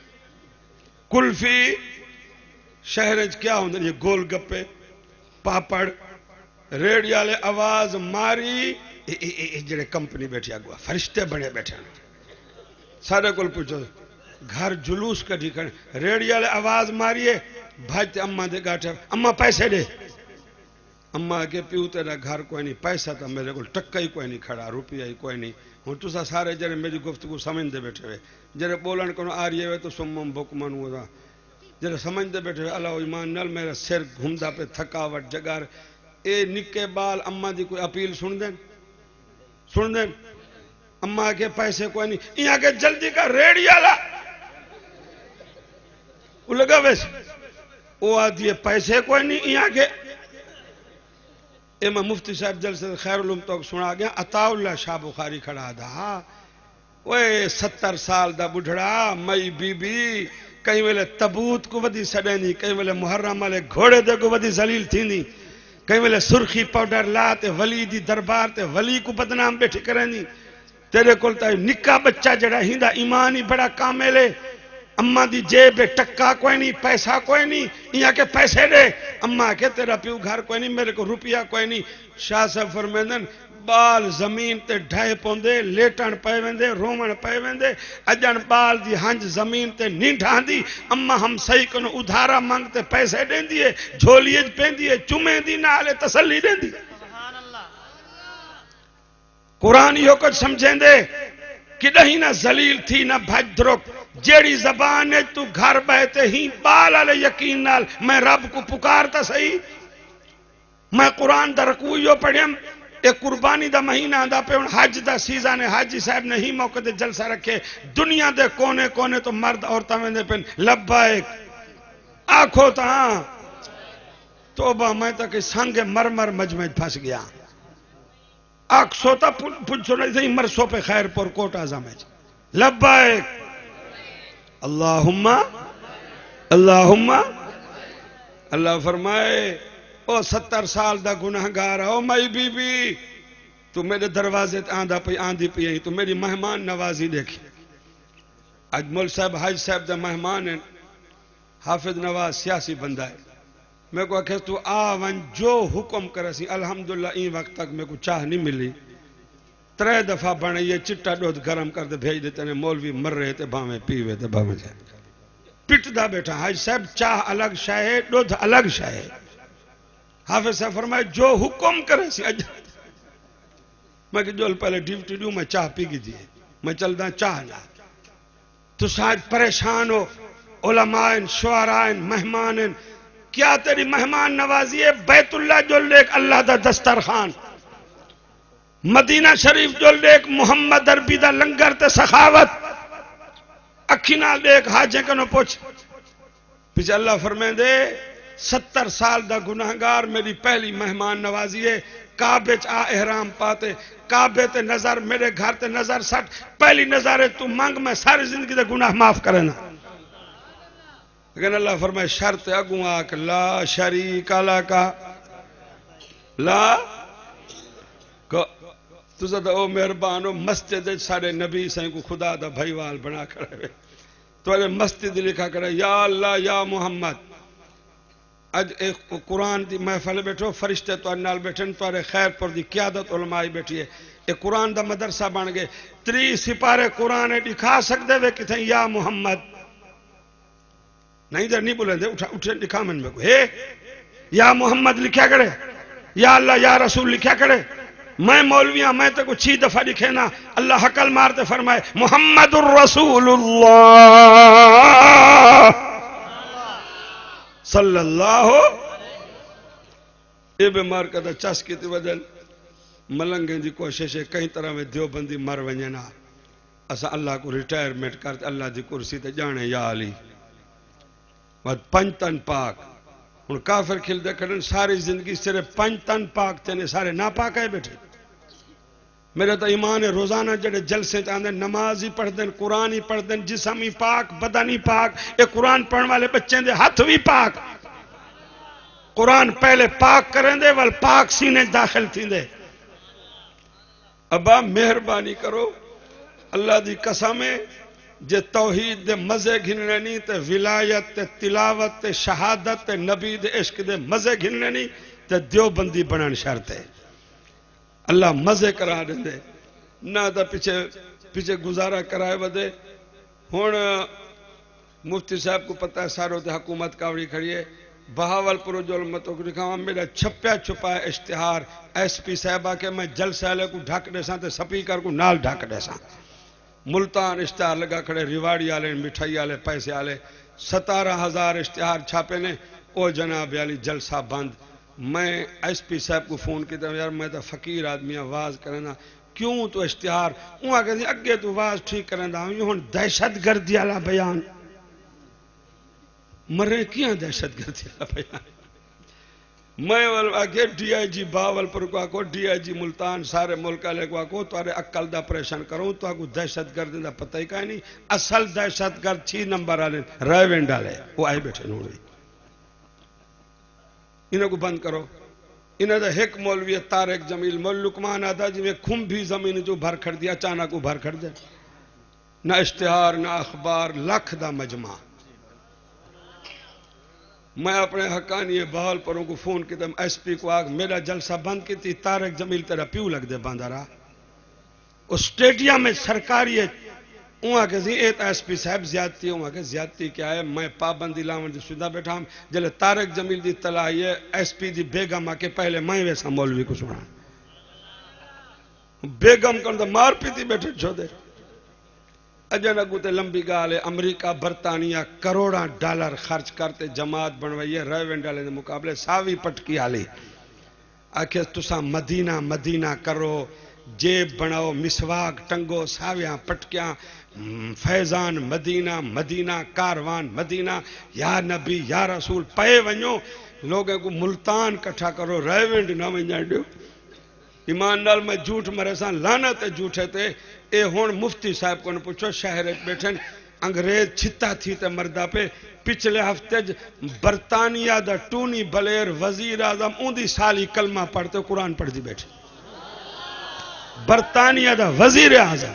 کلفی شہرج کیا ہوندے یہ گول گپے پاپڑ ریڈی والے آواز ماری اے اے اے جڑے کمپنی بیٹھی اگوا فرشتے بڑے بیٹھے سارے کل پوچھو گھر جلوس کٹھی کھڑے ریڈی والے آواز ماریے بھاجتے اماں دے گاٹھے اماں پیسے دے اماں کے پیو تیرا گھر کوئی نہیں پیسہ تھا میرے کو ٹکا ہی کوئی نہیں کھڑا روپیہ ہی کوئی نہیں ہوں تو سا سارے جرے میری گفتگو سمجھ دے بیٹھے ہوئے جرے بولن کنو آ رہی ہے تو سمم بکمن ہوا جرے سمجھ دے بیٹھے ہوئے اللہ ایمان نل میرا سر گھومدا پہ تھکاوٹ جگار اے نکے بال اماں دی کوئی اپیل سن دیں سن دیں اماں کے پیسے کوئی نہیں یہاں کے جلدی کا ریڈی والا وہ لگا ویسے وہ آدھی ہے پیسے کوئی نہیں یہاں کے اے میں مفتی صاحب جلسے خیر علوم تو سنا گیا عطا اللہ شاہ بخاری کھڑا دا وہ ستر سال دا بڑھڑا مئی بی بی کہیں ویلے تبوت کو ودی سڑے نہیں کہیں ویلے محرم والے گھوڑے دے کو ودی ذلیل تھی نہیں کہیں ویلے سرخی پاؤڈر لا تے ولی دی دربار تے ولی کو بدنام بیٹھی کریں نہیں تیرے کول تا نکا بچہ جڑا ہیندا ایمان ہی بڑا کامل ہے اماں دی جیب ٹکا کوئی نہیں پیسہ کوئی نہیں یہاں کے پیسے دے اماں کے تیرا پیو گھر کوئی نہیں میرے کو روپیہ کوئی نہیں شاہ صاحب فرمیندن بال زمین تے ڈھائے پوندے لیٹن پے ویندے رومن پے ویندے اجن بال دی ہنج زمین تے نہیں ڈھاندی اماں ہم صحیح کنو ادھارا مانگتے پیسے دین دیئے جھولیج پین دیئے چمیں دی نالے تسلی دین دیئے قرآن یہ کچھ سمجھیں دے کہ نہیں نہ ذلیل تھی نہ بھج دھرک جیڑی زبان ہے تو گھر بیتے ہی بال علی یقین نال میں رب کو پکارتا صحیح میں قرآن دا رکویو پڑھیم ایک قربانی دا مہینہ دا پہ ان حج دا سیزان حاجی صاحب نے ہی موقع دے جلسہ رکھے دنیا دے کونے کونے تو مرد عورتہ میں دے پہن لبائک آنکھو تا ہاں توبہ میں تا کہ سنگ مرمر مجمع پھنس گیا آنکھ سوتا پوچھو نہیں تھی مرسو پہ خیر پر کوٹ آزام ہے لبائک اللہم اللہم اللہ فرمائے او ستر سال دا گناہ گارا او مائی بی بی تو میرے دروازے آندھا پی آندھی پی آئی تو میری مہمان نوازی دیکھی اجمل صاحب حاج صاحب دا مہمان ہیں حافظ نواز سیاسی بندہ ہے میں کو اکھے تو آون جو حکم کرسی الحمدللہ این وقت تک میں کو چاہ نہیں ملی ترے دفعہ بنے یہ چٹا ڈودھ گرم کر دے بھیج دیتے ہیں مولوی مر رہے تھے بھامے پیوے تھے بھامے جائے پٹ دا بیٹھا حاج صاحب چاہ الگ شاہ ڈودھ الگ شاہ حافظ صاحب فرمائے جو حکم کرسی اجا میں کہ جو پہلے ڈیوٹی ڈیو میں چاہ پی گی دیئے میں چل دا چاہ لا تو ساج پریشان ہو علمائن شعرائن مہمانن کیا تیری مہمان نوازی ہے بیت اللہ جو لیک اللہ دا دسترخان مدینہ شریف جو لیک محمد عربی دا لنگر تے سخاوت اکھینا لیک حاجیں کنو پوچھ پیچھے اللہ فرمائیں دے ستر سال دا گناہگار میری پہلی مہمان نوازی ہے، کعبے چ آ احرام پاتے، کعبے تے نظر میرے گھر تے نظر سٹ، پہلی نظر تو مانگ میں ساری زندگی دے گناہ معاف کرنا. لیکن اللہ فرمائے شرط اگوں آکھ لا شریک لک لا تو زدہ او مہربانو مسجد سارے نبی سائیں کو خدا دا بھائی وال بنا کھڑے تو اے مسجد لکھا کرے یا اللہ یا محمد. اج ایک قرآن دی محفل بیٹھو فرشتے تو انال بیٹھن تو ارے خیر پر دی قیادت علماء بیٹھی ہے، ایک قرآن دا مدرسہ بن گئے، تری سپارے قرآن دکھا سکتے وے کتھیں یا محمد نہیں در نہیں بولیں دے اٹھے دکھا من میں کو ہے یا محمد لکھیا کرے، یا اللہ یا رسول لکھیا کرے. میں مولویاں میں تے کو چھ دفعہ لکھے نا، اللہ حقل مارتے فرمائے محمد الرسول اللہ صلی اللہ اے بیمار کہتا چس کی تی وجہ ملنگیں دی کوشش ہے کہیں طرح میں دیوبندی مر ونجنا اسا اللہ کو ریٹائرمنٹ کرتے اللہ دی کرسی تے جانے یا علی بعد پنج تن پاک ان کافر کھل دے کرن ساری زندگی صرف پنج تن پاک تینے سارے نا پاک آئے بیٹھے. میرے تو ایمان روزانہ جڑے جلسے چاندے نماز ہی پڑھ دیں قرآن ہی پڑھ دیں جسم ہی پاک بدن ہی پاک، ایک قرآن پڑھنے والے بچیں دے ہاتھ بھی پاک. قرآن پہلے پاک کریں دے وال پاک سینے داخل تھی دے. ابا مہربانی کرو اللہ دی قسمیں جے توحید دے مزے گھننے نہیں تے ولایت تے تلاوت تے شہادت تے نبی دے عشق دے مزے گھننے نہیں تے دیوبندی بنان شرط ہے. اللہ مزے کرا دیں دے نہ دا پیچھے پیچھے گزارا کرائے ودے. ہون مفتی صاحب کو پتہ ہے ساروں تے حکومت کاوڑی کھڑی ہے بہاول پرو جو علمتوں کو لکھا میرا چھپیا چھپا ہے اشتہار ایس پی صاحبہ کے میں جلسے والے کو ڈھک دے ساں تے سپیکر کو نال ڈھک دے ساں. ملتان اشتہار لگا کھڑے ریواڑی والے مٹھائی والے پیسے والے ستارہ ہزار اشتہار چھاپے نے. او جناب علی جلسہ بند. میں ایس پی صاحب کو فون کیتا یار میں تو فقیر آدمی آواز کرنا کیوں تو اشتہار وہ آگے دی اگے تو آواز ٹھیک کرنا ہوں یہ ہون دہشت گردی والا بیان مرے کیاں دہشت گردی والا بیان. میں آگے ڈی آئی جی باول پر کو آکو ڈی آئی جی ملتان سارے ملک والے کو آکو تو آرے اکل دا پریشن کروں تو آکو دہشت گردی دا پتہ ہی کہیں نہیں. اصل دہشت گرد چھ نمبر آلے رائیوینڈ آلے وہ آئے بیٹھے نوں رہی. انہوں کو بند کرو. انہوں دا ایک مولوی طارق جمیل مول لکمان آدھا جی میں کھم بھی زمین جو بھر کھڑ دیا چانا کو بھر کھڑ دیا نہ اشتہار نہ اخبار لکھ دا مجمع. میں اپنے حقانی بحال پروں کو فون کی تم ایس پی کو آگ میرا جلسہ بند کی تھی طارق جمیل تیرا پیو لگ دے باندھا رہا اس سٹیڈیم میں سرکاری ہے. وہاں کے زی ایت ایس پی صاحب زیادتی ہے. وہاں کے زیادتی کیا ہے میں پابندی لاؤن دی سودہ بیٹھا ہم جلے طارق جمیل دی طلاعی ہے ایس پی دی بیگم آکے پہلے میں ویسا مولوی کو سنا بیگم کرنے مار پیتی بیٹھے چھو دے. اجنگو تے لمبی گالے امریکہ برطانیہ کروڑا ڈالر خرچ کرتے جماعت بنوائی ہے رائیوینڈ ڈالے دے مقابلے ساوی پٹکی آلی آکھے تسا مدینہ مدینہ کرو جیب بناؤ مسواک ٹنگو ساویاں پٹکیاں فیضان مدینہ مدینہ کاروان مدینہ یا نبی یا رسول پے ونجو لوگوں کو ملتان کٹھا کرو رائیوینڈ نہ ونجائیں دیو. ایمان نال میں جھوٹ مرے سان لانت جھوٹے تے اے ہون مفتی صاحب کو نے پوچھو شہر بیٹھن انگریز چھتا تھی تے مردہ پہ پچھلے ہفتے برطانیہ دا ٹونی بلیر وزیر اعظم اون دی سالی کلمہ پڑھتے قرآن پڑھ دی بیٹھے. برطانیہ دا وزیر اعظم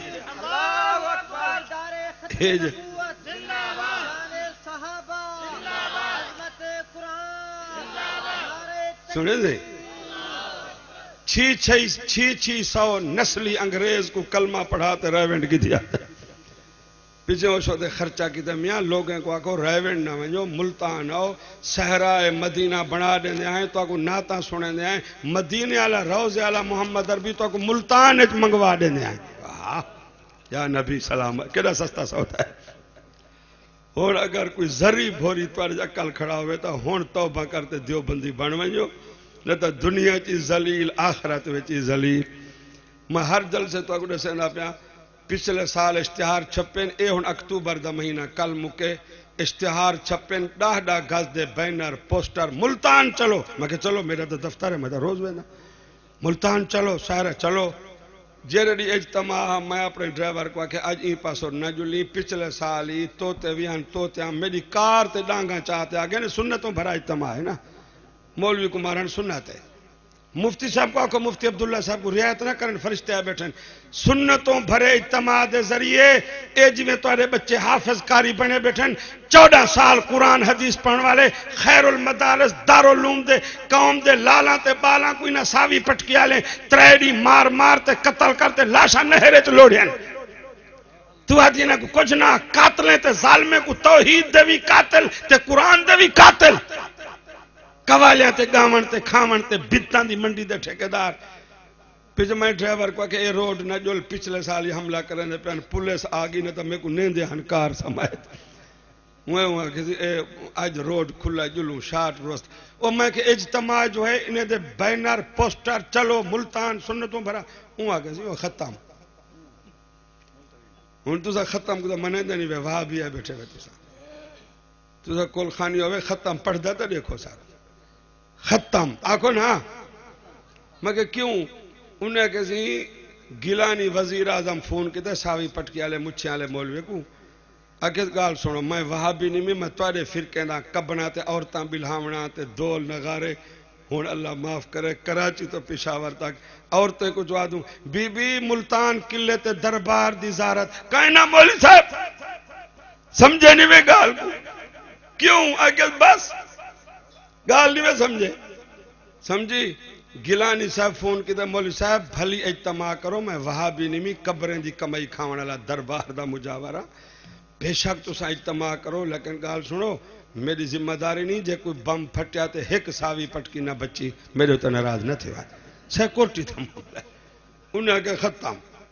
سنے دے چھی چھی چھی چھی سو نسلی انگریز کو کلمہ پڑھاتے رائیوینڈ کی دیا پیچھے وہ شو دے خرچہ کی دے میاں لوگوں کو آکو رائیوینڈ نہ ونجو ملتان آؤ صحرائے مدینہ بنا دیں دے آئیں تو آکو ناتا سنے دے آئیں مدینہ علا روز علا محمد عربی تو آکو ملتان اچ منگوا دیں دے آئیں. یا نبی سلام کیڑا سستا سوتا ہے. اور اگر کوئی ذری بھوری تو اکل کھڑا ہوئے تو ہون توبہ کرتے دیو بندی بن ونجو نہ تو دنیا چی ذلیل آخرت وچی ذلیل. میں ہر جل سے تو اگر سے نہ پیا پچھلے سال اشتہار چھپین اے ہن اکتوبر دا مہینہ کل مکے اشتہار چھپین ڈاہ ڈاہ گز دے بینر پوسٹر ملتان چلو میں کہ چلو میرا تو دفتر ہے میں تو روز وینا ملتان چلو سارا چلو جیرے اجتماع میں اپنے ڈرائیور کو کہ اج ای پاسو نہ جلی پچھلے سال ہی توتے ویان توتے ہم میری کار تے ڈانگاں چاہتے آگے نے سنتوں بھرا اجتماع ہے نا مولوی کمارن سنت ہے مفتی صاحب کو آکو مفتی عبداللہ صاحب کو رعایت نہ کرن فرشتے آئے بیٹھن سنتوں بھرے اجتماع دے ذریعے اے جی میں توارے بچے حافظ کاری بنے بیٹھن چودہ سال قرآن حدیث پڑھن والے خیر المدارس دارالعلوم دے قوم دے لالاں تے بالاں کوئی نہ ساوی پٹکیا لیں تریڈی مار مار تے قتل کرتے لاشاں نہرے چ لوڑیں تو آدھی نہ کچھ نہ قاتلیں تے ظالمیں کو توحید دے بھی قاتل تے قرآن دے بھی قاتل کوالیاں تے گاون تے کھاون تے بتاں دی منڈی دے ٹھیکیدار پھر میں ڈرائیور کو کہ اے روڈ نہ جول پچھلے سال ہی حملہ کرنے دے پہن پولیس آگی نہ تو میں کو نیندے ہنکار سمائے میں ہوں کہ اے آج روڈ کھلا جلوں شارٹ روست اور میں کہ اجتماع جو ہے انہیں دے بینر پوسٹر چلو ملتان سنتوں بھرا ہوں آگے سی وہ ختم ہوں تو سا ختم کو منے دے نہیں وہاں بھی ہے بیٹھے بیٹھے سا تو سا کول خانی ہوئے ختم پڑھ دیتا دیکھو سارا ختم آکھو نا میں کہ کیوں انہیں کسی گیلانی وزیر اعظم فون کیتے ساوی پٹکی والے مچھے والے مولوی کو اگے گال سنو میں وہابی نہیں میں تواڈے فرقے دا کبنا تے عورتاں بلہاونا تے دول نغارے ہن اللہ معاف کرے کراچی تو پشاور تک عورتیں کو جوا دوں بی بی ملتان قلعے تے دربار دی زیارت کائنا مولوی صاحب سمجھے نہیں میں گال کو کیوں اگے بس گال نہیں میں سمجھے سمجھی گیلانی صاحب فون کی دے مولوی صاحب بھلی اجتماع کرو میں وہابی نہیں قبریں دی کمائی کھاون والا دربار دا مجاورہ بے شک تو سا اجتماع کرو لیکن گال سنو میری ذمہ داری نہیں جے کوئی بم پھٹیا تے ایک ساوی پٹکی نہ بچی میرے تو ناراض نہ تھے سیکورٹی تھا انہیں کہ ختم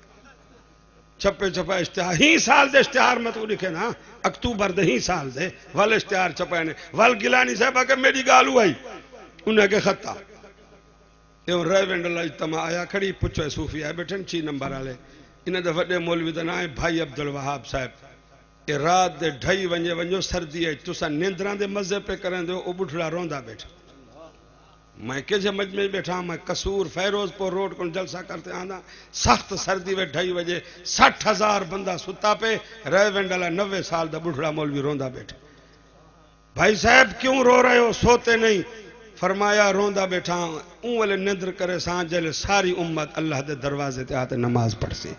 چھپے چھپا اشتہار ہی سال دے اشتہار میں تو لکھے نا اکتوبر دے ہی سال دے ول اشتہار چھپے نے ول گیلانی صاحب آکے میری گال ہوئی انہیں کہ ختم یہ ریونڈ اللہ اجتماع آیا کھڑی پچھو صوفی آئے بیٹھن چھی نمبر آلے انہیں دے وڈے مولوی دن آئے بھائی عبدالوہاب صاحب یہ رات دے ڈھائی ونجے ونجو سردی ہے تو سا نیندران دے مزے پہ کریں دے او بٹھڑا روندہ بیٹھا میں کجھے مجمع بیٹھا میں قصور فیروز پور روڈ کو جلسہ کرتے آنا سخت سردی وے ڈھائی وجے سٹھ ہزار بندہ ستا پہ ریونڈ اللہ نوے سال دا بٹھڑا مولوی روندہ بیٹھا بھائی صاحب کیوں رو رہے ہو سوتے نہیں فرمایا روندہ بیٹھا اون والے نندر کرے سان جلے ساری امت اللہ دے دروازے تے آتے نماز پڑھ سی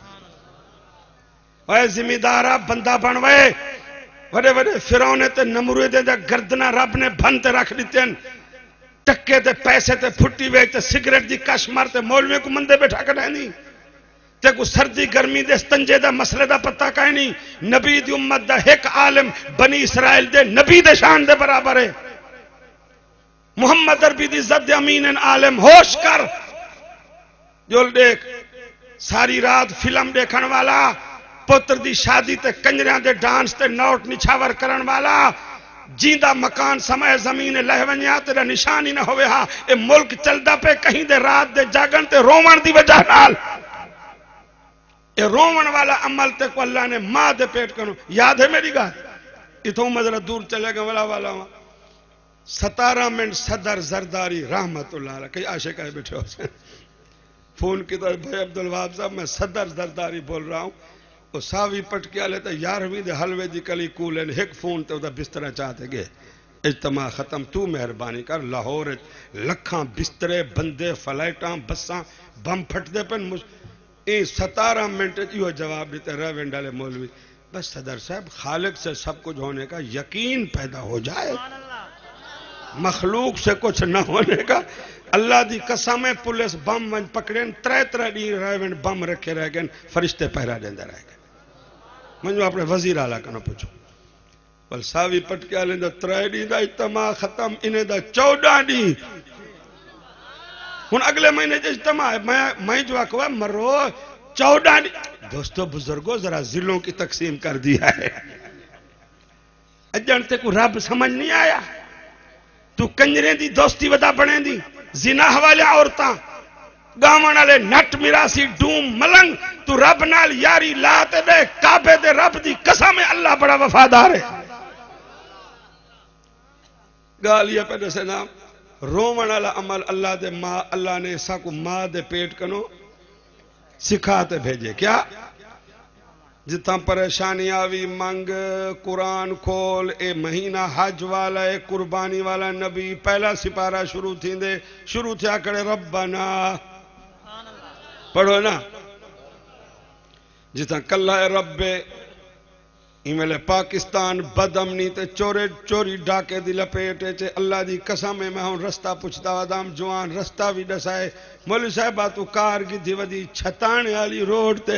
اے زمیندارہ بندہ بنوے وڈے وڈے فیرون تے نمرود دے گردنا رب نے بھن تے رکھ دیتے ہیں ٹکے تے پیسے تے پھٹی وے تے سگریٹ دی کش مار تے مولوی کو مندے بیٹھا کر نہیں تے کو سردی گرمی دے استنجے دا مسئلے دا پتہ کہیں نہیں نبی دی امت دا ایک عالم بنی اسرائیل دے نبی دے شان دے برابر ہے محمد عربی دی زد امین عالم ہوش کر جو دیکھ ساری رات فلم دیکھن والا پتر دی شادی تے کنجریاں دے ڈانس تے نوٹ نچھاور کرن والا جیندہ مکان سمائے زمین لہ ونیا تیرا نشانی نہ ہوئے ہاں اے ملک چلدا پہ کہیں دے رات دے جاگن تے رومن دی وجہ نال اے رومن والا عمل تے کو اللہ نے ماں دے پیٹ کرنو یاد ہے میری گاہ اتھوں مذرہ دور چلے گا والا والا ہوں ستارہ منٹ صدر زرداری رحمت اللہ علیہ کئی عاشق آئے بیٹھے ہو سے فون کی طرح بھائی عبدالوہاب صاحب میں صدر زرداری بول رہا ہوں وہ ساوی پٹکی آلے تا یارویں دے حلوے دی کلی کولن ایک فون تے دا بسترہ چاہتے گئے اجتماع ختم تو مہربانی کر لاہور لکھاں بسترے بندے فلائٹاں بساں بم پھٹ دے پن این ستارہ منٹ یہ جواب دیتے ریونڈ والے مولوی بس صدر صاحب خالق سے سب کچھ ہونے کا یقین پیدا ہو جائے مخلوق سے کچھ نہ ہونے کا اللہ دی قسمیں پولیس بم ون پکڑیں ترے ترے دی ریونڈ بم رکھے رہ گئے فرشتے پہرا دیندہ رہ گئے منجو اپنے وزیر آلہ کا نہ پوچھو بل ساوی پٹکے آلیں دا ترے دی دا اجتماع ختم انہیں دا چودہ دی ہن اگلے مہینے جو اجتماع ہے میں جو اکوا مرو چودہ دی دوستو بزرگو ذرا ضلعوں کی تقسیم کر دیا ہے اجانتے کو رب سمجھ نہیں آیا تو کنجریں دی دوستی ودا بڑھیں دی زنا حوالے عورتاں گامان والے نٹ میراسی ڈوم ملنگ تو رب نال یاری لا تے دے کعبے دے رب دی قسم اللہ بڑا وفادار ہے گال یہ پہ دسے نام رومن والا عمل اللہ دے ماں اللہ نے ساکو ماں دے پیٹ کنو سکھاتے بھیجے کیا جتاں پریشانی آوی منگ قرآن کھول اے مہینہ حج والا اے قربانی والا نبی پہلا سپارہ شروع تھی دے شروع تھیا کرے ربنا پڑھو نا جتاں کلہ رب ایمیل پاکستان بدامنی تے چورے چوری ڈاکے دی لپیٹے چے اللہ دی قسم میں ہوں رستہ پوچھتا وادام جوان رستہ بھی ڈسائے مولی صاحبہ تو کار کی دی ودی چھتانے والی روڈ تے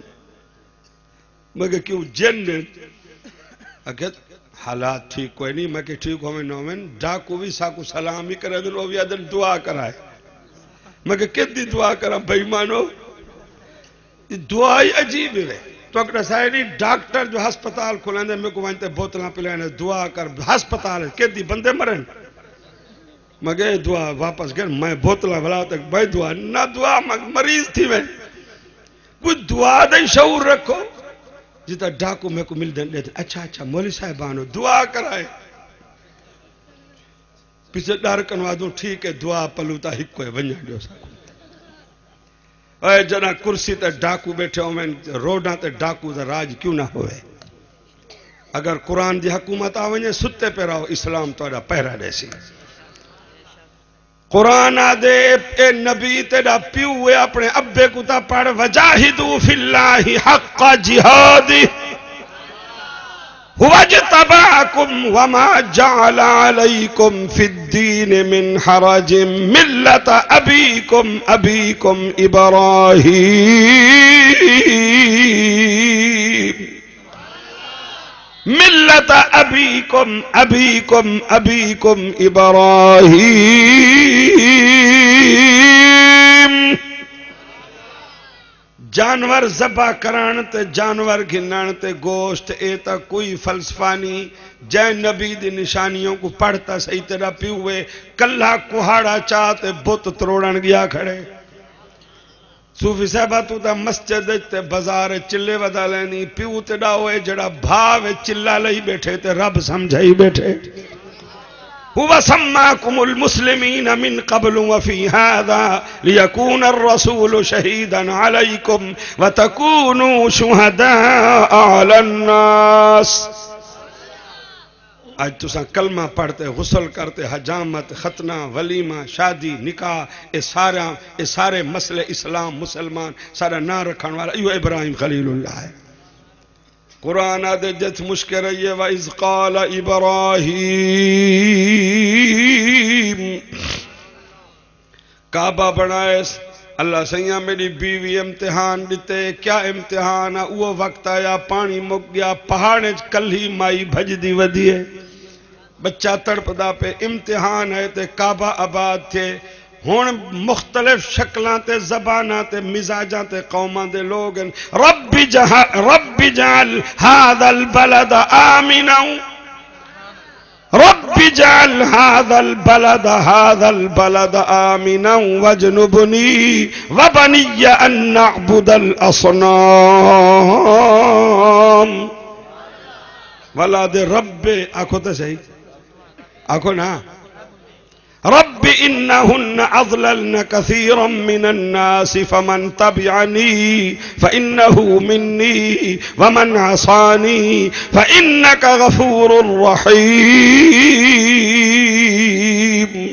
مگر کیوں جنت اگر حالات ٹھیک کوئی نہیں میں کہ ٹھیک ہوئے نومن ڈاکو بھی ساکو سلامی کرے دن وہ بھی ادن دعا کرائے مگر کتنی دعا کرا بھائی مانو دعائی عجیب ہے تو اگر سائے نہیں ڈاکٹر جو ہسپتال کھولیں دے میں کو وانتے بوتلاں پلائیں دعا کر ہسپتال ہے کتنی بندے مرن مگر دعا واپس گر میں بوتلاں بلا تک بھائی دعا نہ دعا مریض تھی میں کچھ دعا دیں شعور رکھو جتا ڈاکو میں کو مل دیں دیتے اچھا اچھا مولی صاحبانو دعا کرائے پیچھے ڈار کنوا دوں ٹھیک ہے دعا پلوتا ہکو ہے بنجا دیو ساکو اے جنا کرسی تے ڈاکو بیٹھے ہو میں روڈاں تے ڈاکو تے راج کیوں نہ ہوئے اگر قرآن دی حکومت آویں ستے پہ رہو اسلام توڑا پہرا دے سی قرآن آدھے اے نبی تیڑا پیوئے اپنے ابے کو تا پڑھ وجاہدو فی اللہ حق جہادی وَاجْتَبَاكُمْ وَمَا جَعَلَ عَلَيْكُمْ فِي الدِّينِ مِنْ حَرَجٍ مِلَّةَ أَبِيكُمْ أَبِيكُمْ إِبْرَاهِيمَ مِلَّةَ أَبِيكُمْ أَبِيكُمْ أَبِيكُمْ إِبْرَاهِيمَ جانور ذبح کران تے جانور گھنان تے گوشت اے تا کوئی فلسفہ نہیں جے نبی دی نشانیوں کو پڑھتا صحیح تیرا پیوئے کلہ کوہاڑا چاہتے بت تروڑن گیا کھڑے صوفی صاحبہ تو تا مسجد تے بازار چلے ودا لینی پیو تے ڈاوے جڑا بھاوے چلا لئی بیٹھے تے رب سمجھائی بیٹھے هو سماكم المسلمين من قبل وفي هذا ليكون الرسول شهيدا عليكم وتكونوا شهداء على الناس آج تساں کلمہ پڑھتے غسل کرتے حجامت ختنہ ولیمہ شادی نکاح اے سارے اے سارے مسئلے اسلام مسلمان سارا نہ رکھن والا ایو ابراہیم خلیل اللہ ہے قرآن آدھے جت مشکر رہیے وَإِذْ قَالَ إِبْرَاهِيمُ کعبہ بنائے اللہ سیاں میری بیوی امتحان دیتے کیا امتحان ہے وہ وقت آیا پانی مک گیا پہاڑیں کلی مائی بھج دی ودی ہے بچہ تڑپ دا پہ امتحان ہے تے کعبہ آباد تھے ہون مختلف شکلان تے زبانان تے مزاجان تے قومان دے لوگ رب رب جعل هذا البلد آمنا رب جعل هذا البلد هذا البلد آمنا واجنبني وبني أن نعبد الأصنام ولاد رب آکھو تے صحیح آکھو نا رب إنهن أضللن كثيرا من الناس فمن تبعني فإنه مني ومن عصاني فإنك غفور رحيم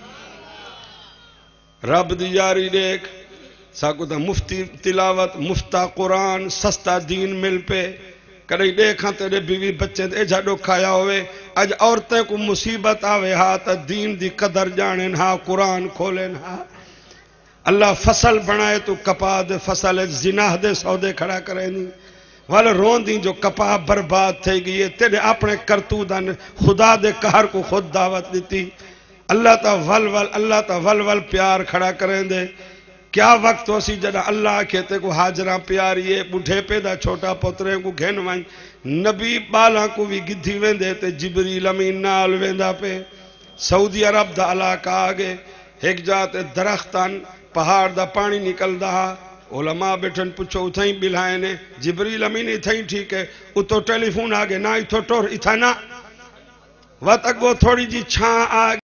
رب دی یاری دیکھ ساکو تا مفتی تلاوت مفتہ قرآن سستا دین مل پہ کدھیں دیکھاں تیرے بیوی بچے دے جھاڑو کھایا ہوئے اج عورتیں کو مصیبت آوے ہاں تا دین دی قدر جانن ہاں قرآن کھولن ہاں اللہ فصل بنائے تو کپا دے فصل زناہ دے سودے کھڑا کرے نہیں والا رون دیں جو کپا برباد تھے گئی ہے تیرے اپنے کرتودن خدا دے قہر کو خود دعوت دیتی اللہ تا ول ول اللہ تا ول ول پیار کھڑا کریں دے کیا وقت ہو سی جڑا اللہ کہتے کو حاجرہ پیاری ہے بڑھے پیدا چھوٹا پترے کو گھن وائیں نبی بالا کو بھی گدھی وین دیتے جبریل امین نال ویندا پہ سعودی عرب دا علاقہ آگے ایک جاتے درختان پہاڑ دا پانی نکل دا علماء بیٹھن پوچھو اتھائیں بلائے نے جبریل امین اتھائیں ٹھیک ہے اتو ٹیلی فون آگے نہ اتھو ٹور اتھا نہ وقت اگو تھوڑی جی چھاں آگے